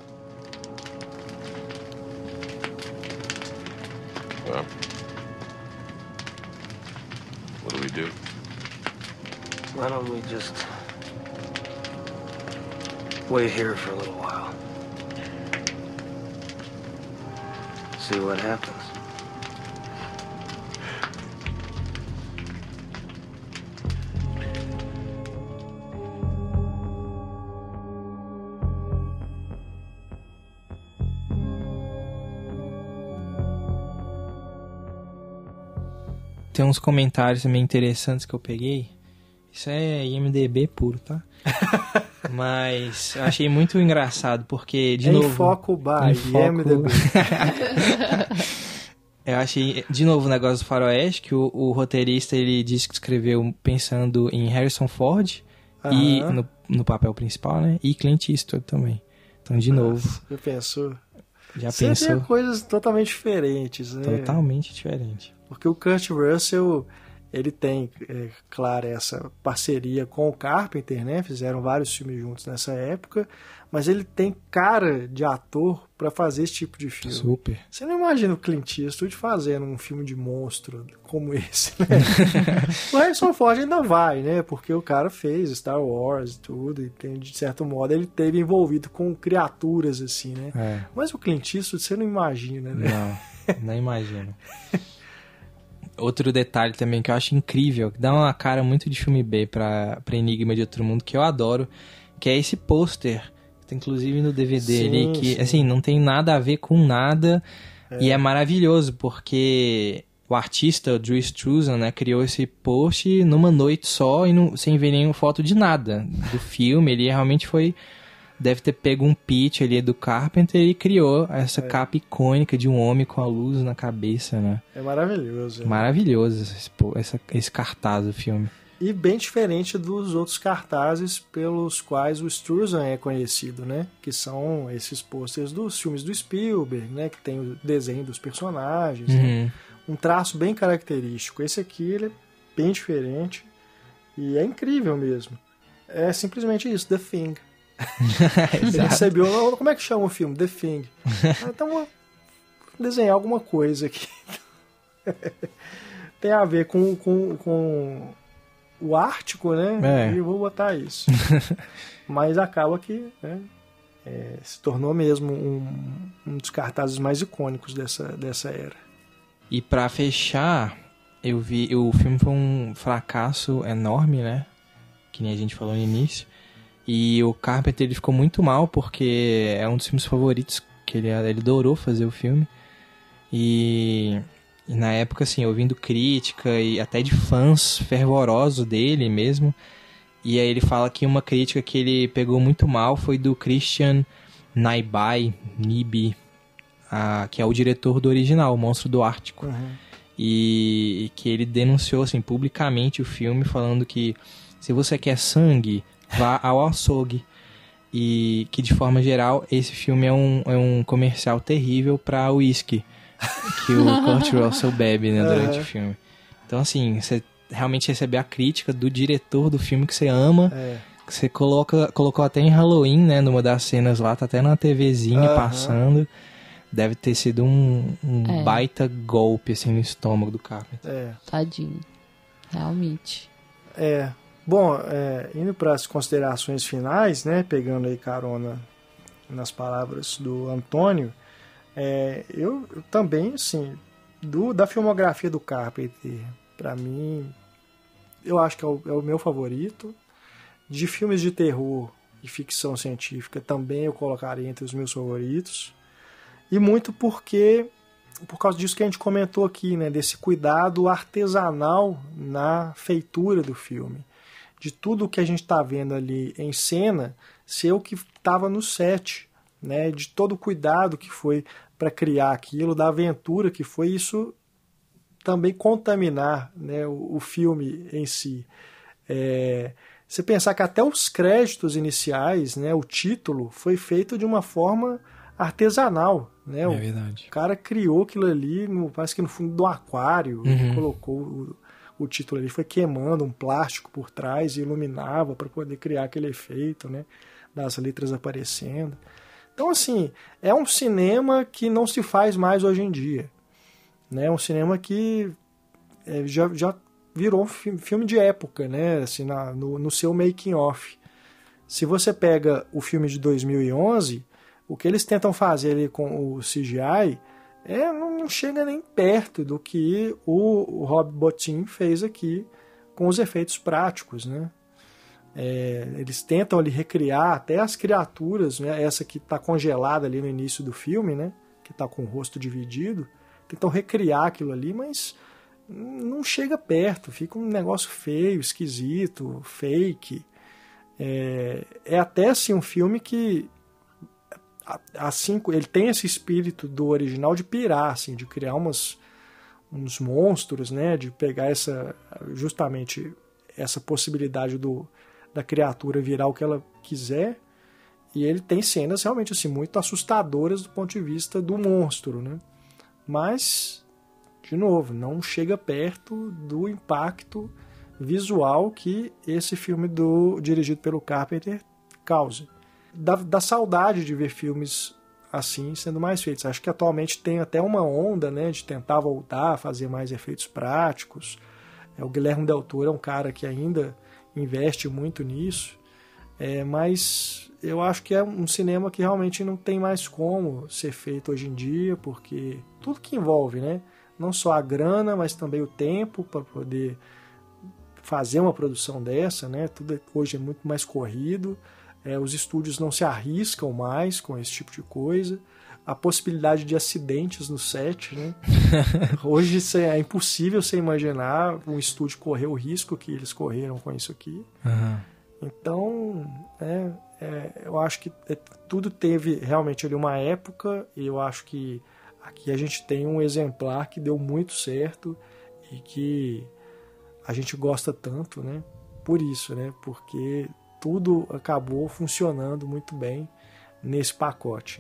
Well, what do we do? Why don't we just wait here for a little while? See what happens. Tem uns comentários também interessantes que eu peguei. Isso é IMDb puro, tá? Mas eu achei muito engraçado, porque, de novo... Foco IMDb. Eu achei, de novo, o negócio do faroeste, que o roteirista, ele disse que escreveu pensando em Harrison Ford, e no papel principal, né? E Clint Eastwood também. Então, de novo... Já pensou? Você tem coisas totalmente diferentes, né? Totalmente diferente. Porque o Kurt Russell, ele tem, claro, essa parceria com o Carpenter, né? Fizeram vários filmes juntos nessa época, mas ele tem cara de ator para fazer esse tipo de filme. Super. Você não imagina o Clint Eastwood fazendo um filme de monstro como esse, né? O Harrison Ford ainda vai, né? Porque o cara fez Star Wars e tudo, e tem, de certo modo ele esteve envolvido com criaturas assim, né? Mas o Clint Eastwood você não imagina, né? Não imagino. Outro detalhe também que eu acho incrível, que dá uma cara muito de filme B pra Enigma de Outro Mundo, que eu adoro, que é esse pôster, que tá inclusive no DVD ali, que assim, não tem nada a ver com nada, e é maravilhoso, porque o artista, o Drew Struzan, né, criou esse post numa noite só, e sem ver nenhuma foto de nada do filme. Ele realmente deve ter pego um pitch ali do Carpenter e criou essa capa icônica de um homem com a luz na cabeça, né? É maravilhoso. Maravilhoso esse cartaz do filme. E bem diferente dos outros cartazes pelos quais o Struzan é conhecido, né? Que são esses pôsteres dos filmes do Spielberg, né? Que tem o desenho dos personagens, né? Um traço bem característico. Esse aqui, ele é bem diferente e é incrível mesmo. É simplesmente isso, The Thing. Ele recebeu, como é que chama o filme? The Thing. Então vou desenhar alguma coisa aqui. Tem a ver com o Ártico, né? E vou botar isso. Mas acaba que se tornou mesmo um dos cartazes mais icônicos dessa era. E pra fechar, eu vi, o filme foi um fracasso enorme, né? Que nem a gente falou no início. E o Carpenter, ele ficou muito mal, porque é um dos filmes favoritos porque ele adorou fazer o filme. E na época, assim, ouvindo crítica e até de fãs fervorosos dele mesmo. E aí ele fala que uma crítica que ele pegou muito mal foi do Christian Nyby, que é o diretor do original, O Monstro do Ártico. Uhum. E que ele denunciou, assim, publicamente o filme, falando que se você quer sangue, vá ao açougue. E que, de forma geral, esse filme é um comercial terrível pra uísque que o Kurt Russell bebe, né, durante o filme. Então, assim, você realmente receber a crítica do diretor do filme que você ama, que você colocou até em Halloween, né, numa das cenas lá, tá até na TVzinha passando. Deve ter sido um baita golpe, assim, no estômago do Carpenter. Tadinho. Realmente. Bom, indo para as considerações finais, né, pegando aí carona nas palavras do Antônio, eu também, assim, da filmografia do Carpenter, para mim, eu acho que é o meu favorito. De filmes de terror e ficção científica, também eu colocaria entre os meus favoritos. E muito por causa disso que a gente comentou aqui, né, desse cuidado artesanal na feitura do filme. De tudo que a gente está vendo ali em cena, ser o que estava no set, né, de todo o cuidado que foi para criar aquilo, da aventura que foi isso também contaminar, né, o filme em si. Você pensar que até os créditos iniciais, né, o título, foi feito de uma forma artesanal, né? É verdade. O cara criou aquilo ali, parece que no fundo do aquário, colocou o título ali, foi queimando um plástico por trás e iluminava para poder criar aquele efeito, né, das letras aparecendo. Então, assim, é um cinema que não se faz mais hoje em dia, né? É um cinema que já virou um filme de época, né? Assim, no seu making of. Se você pega o filme de 2011, o que eles tentam fazer ali com o CGI não chega nem perto do que o Rob Bottin fez aqui com os efeitos práticos, né? Eles tentam ali recriar até as criaturas, né? Essa que está congelada ali no início do filme, né? Que está com o rosto dividido, tentam recriar aquilo ali, mas não chega perto, fica um negócio feio, esquisito, fake. É até assim um filme que assim, ele tem esse espírito do original de pirar, assim, de criar uns monstros, né, de pegar justamente essa possibilidade da criatura virar o que ela quiser, e ele tem cenas realmente assim, muito assustadoras do ponto de vista do monstro, né? Mas, de novo, não chega perto do impacto visual que esse filme dirigido pelo Carpenter causa. Da saudade de ver filmes assim sendo mais feitos. Acho que atualmente tem até uma onda, né, de tentar voltar a fazer mais efeitos práticos. O Guillermo del Toro é um cara que ainda investe muito nisso, mas eu acho que é um cinema que realmente não tem mais como ser feito hoje em dia, porque tudo que envolve, né, não só a grana, mas também o tempo para poder fazer uma produção dessa, né, tudo hoje é muito mais corrido. Os estúdios não se arriscam mais com esse tipo de coisa. A possibilidade de acidentes no set, né? Hoje é impossível você imaginar um estúdio correr o risco que eles correram com isso aqui. Uhum. Então, eu acho que tudo teve realmente ali uma época, e eu acho que aqui a gente tem um exemplar que deu muito certo e que a gente gosta tanto, né? Por isso, né? Porque tudo acabou funcionando muito bem nesse pacote.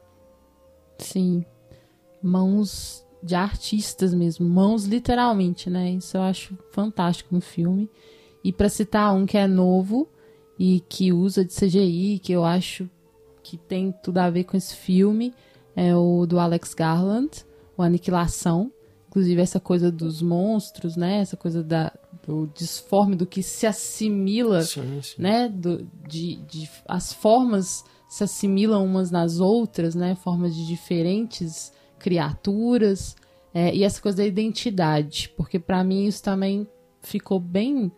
Sim. Mãos de artistas mesmo. Mãos literalmente, né? Isso eu acho fantástico no filme. E pra citar um que é novo e que usa de CGI, que eu acho que tem tudo a ver com esse filme, é o do Alex Garland, o Aniquilação. Inclusive essa coisa dos monstros, né? Essa coisa do disforme, do que se assimila, sim. Né? As formas se assimilam umas nas outras, né? Formas de diferentes criaturas. E essa coisa da identidade. Porque pra mim isso também ficou bem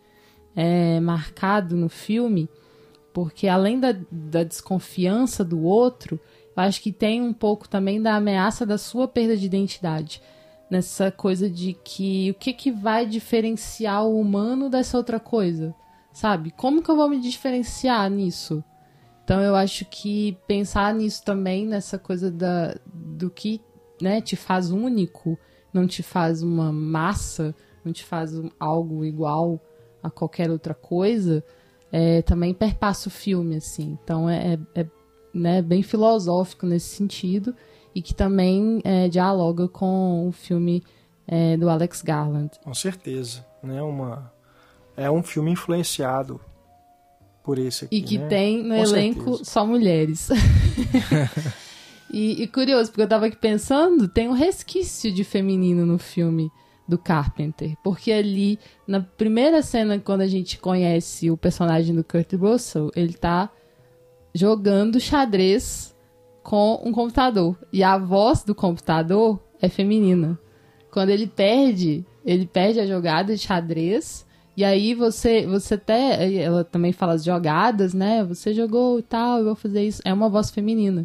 marcado no filme. Porque além da desconfiança do outro, eu eu acho que tem um pouco também da ameaça da sua perda de identidade. Nessa coisa de que o que vai diferenciar o humano dessa outra coisa, sabe? Como que eu vou me diferenciar nisso? Então eu acho que pensar nisso também, nessa coisa do que, né, te faz único, não te faz uma massa, não te faz algo igual a qualquer outra coisa, também perpassa o filme, assim. Então né, bem filosófico nesse sentido. E que também dialoga com o filme do Alex Garland. Com certeza. Né? É um filme influenciado por esse aqui. E que né? tem no com elenco certeza. só mulheres. e curioso, porque eu tava aqui pensando, tem um resquício de feminino no filme do Carpenter. Porque ali, na primeira cena, quando a gente conhece o personagem do Kurt Russell, ele tá jogando xadrez com um computador. E a voz do computador é feminina. Quando ele perde a jogada de xadrez. E aí você até... Ela também fala as jogadas, né? Você jogou e tal, eu vou fazer isso. É uma voz feminina.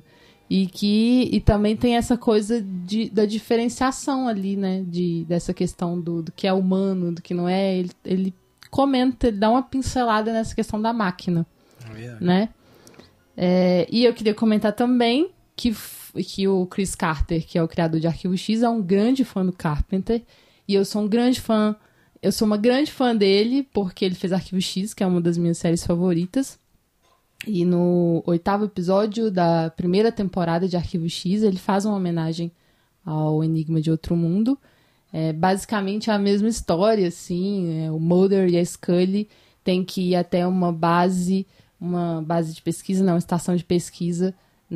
E também tem essa coisa da diferenciação ali, né? Dessa questão do que é humano, do que não é. Ele comenta, ele dá uma pincelada nessa questão da máquina. Né? E eu queria comentar também que o Chris Carter, que é o criador de Arquivo X, é um grande fã do Carpenter. E eu sou uma grande fã dele, porque ele fez Arquivo X, que é uma das minhas séries favoritas. E no 8º episódio da primeira temporada de Arquivo X, ele faz uma homenagem ao Enigma de Outro Mundo. Basicamente a mesma história, assim. O Mulder e a Scully têm que ir até uma base de pesquisa, não, uma estação de pesquisa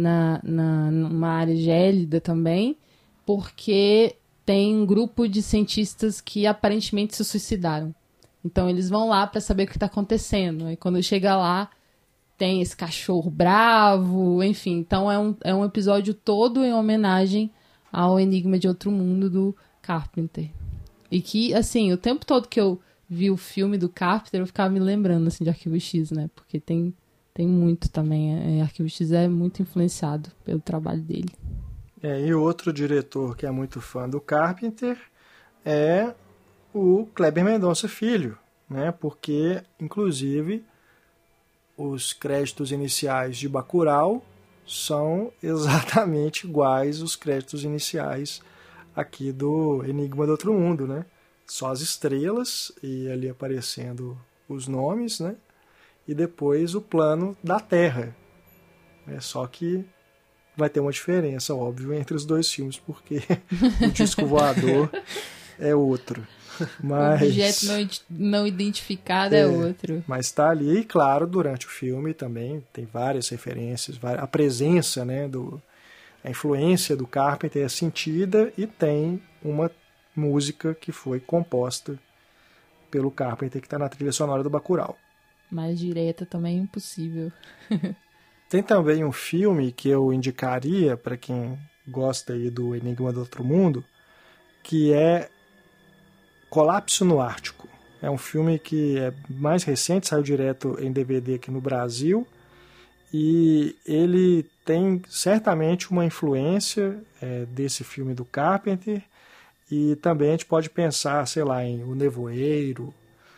numa área gélida também, porque tem um grupo de cientistas que aparentemente se suicidaram. Então eles vão lá para saber o que está acontecendo. Aí quando chega lá, tem esse cachorro bravo, enfim. Então é um episódio todo em homenagem ao Enigma de Outro Mundo do Carpenter. E que, assim, o tempo todo que eu vi o filme do Carpenter, eu ficava me lembrando, assim, de Arquivo X, né? Porque tem muito também. Arquivo X é muito influenciado pelo trabalho dele. E outro diretor que é muito fã do Carpenter é o Kleber Mendonça Filho, né? Porque, inclusive, os créditos iniciais de Bacurau são exatamente iguais aos créditos iniciais aqui do Enigma do Outro Mundo, né? Só as estrelas e ali aparecendo os nomes, né? E depois o plano da Terra. Só que vai ter uma diferença, óbvio, entre os dois filmes, porque o disco voador é outro. Mas, o objeto não identificado é outro. Mas está ali, e claro, durante o filme também tem várias referências, a presença, né, a influência do Carpenter é sentida, e tem uma música que foi composta pelo Carpenter, que está na trilha sonora do Bacurau. Mais direta também é impossível. Tem também um filme que eu indicaria para quem gosta aí do Enigma do Outro Mundo, que é Colapso no Ártico. É um filme que é mais recente, saiu direto em DVD aqui no Brasil, e ele tem certamente uma influência desse filme do Carpenter, e também a gente pode pensar, sei lá, em O Nevoeiro,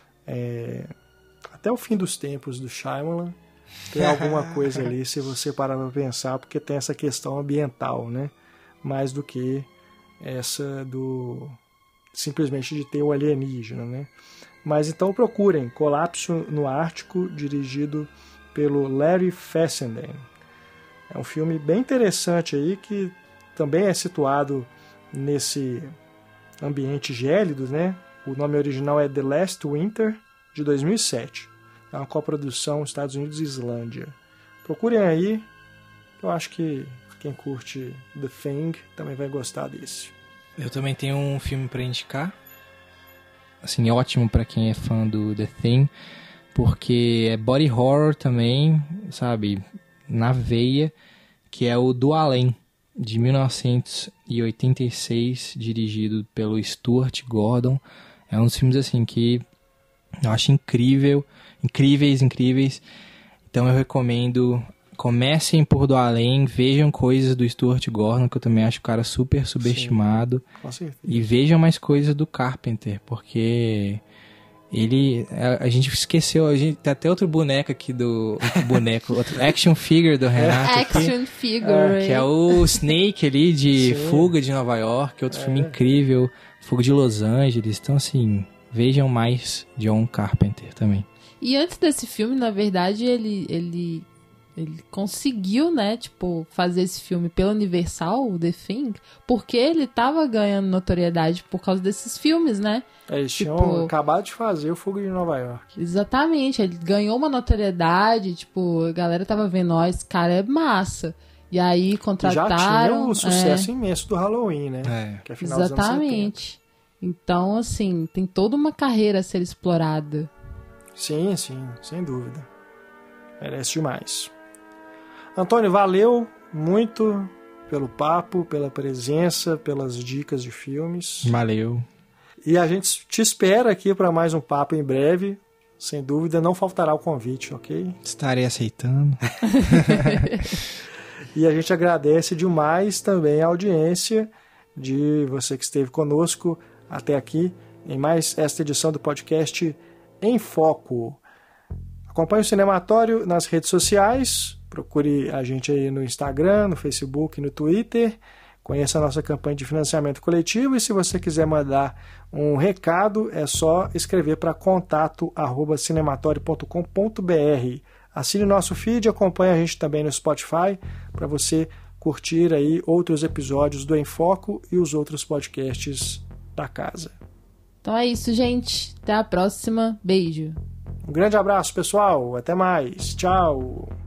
até o Fim dos Tempos do Shyamalan. Tem alguma coisa ali, se você parar para pensar, porque tem essa questão ambiental, né? Mais do que essa simplesmente de ter o alienígena, né? Mas então procurem Colapso no Ártico, dirigido pelo Larry Fessenden. É um filme bem interessante aí, que também é situado nesse ambiente gélido, né? O nome original é The Last Winter, de 2007. É uma coprodução Estados Unidos e Islândia. Procurem aí, eu acho que quem curte The Thing também vai gostar desse. Eu também tenho um filme para indicar, assim, ótimo para quem é fã do The Thing, porque é body horror também, sabe, na veia, que é o Do Além, de 1986, dirigido pelo Stuart Gordon. É um dos filmes, assim, que eu acho incríveis. Então eu recomendo comecem por Do Além, vejam coisas do Stuart Gordon, que eu também acho o cara super subestimado. Sim, com certeza. E vejam mais coisas do Carpenter, porque ele... A gente esqueceu, a gente tem até outro boneco aqui do... outro action figure do Renato Action figure. que é o Snake ali de Sim. Fuga de Nova York, outro filme incrível, Fuga de Los Angeles. Então, assim, vejam mais John Carpenter também. E antes desse filme, na verdade, ele conseguiu, né, tipo, fazer esse filme pela Universal, o The Thing, porque ele tava ganhando notoriedade por causa desses filmes, né? Eles Tipo- tinham acabado de fazer o Fuga de Nova York. Exatamente, ele ganhou uma notoriedade, tipo, a galera tava vendo, ó, esse cara é massa. E aí Que contrataram... já tinha o sucesso imenso do Halloween, né? Que é final dos anos 70. Exatamente. Então, assim, tem toda uma carreira a ser explorada. Sim, sem dúvida. Merece demais. Antônio, valeu muito pelo papo, pela presença, pelas dicas de filmes. Valeu. E a gente te espera aqui para mais um papo em breve. Sem dúvida, não faltará o convite, ok? Estarei aceitando. E a gente agradece demais também a audiência de você que esteve conosco até aqui em mais esta edição do podcast Em Foco. Acompanhe o Cinematório nas redes sociais, procure a gente aí no Instagram, no Facebook, no Twitter, conheça a nossa campanha de financiamento coletivo e se você quiser mandar um recado é só escrever para contato@cinematório.com.br. Assine o nosso feed, acompanhe a gente também no Spotify para você curtir aí outros episódios do Em Foco e os outros podcasts da casa. Então é isso, gente. Até a próxima. Beijo. Um grande abraço, pessoal. Até mais. Tchau.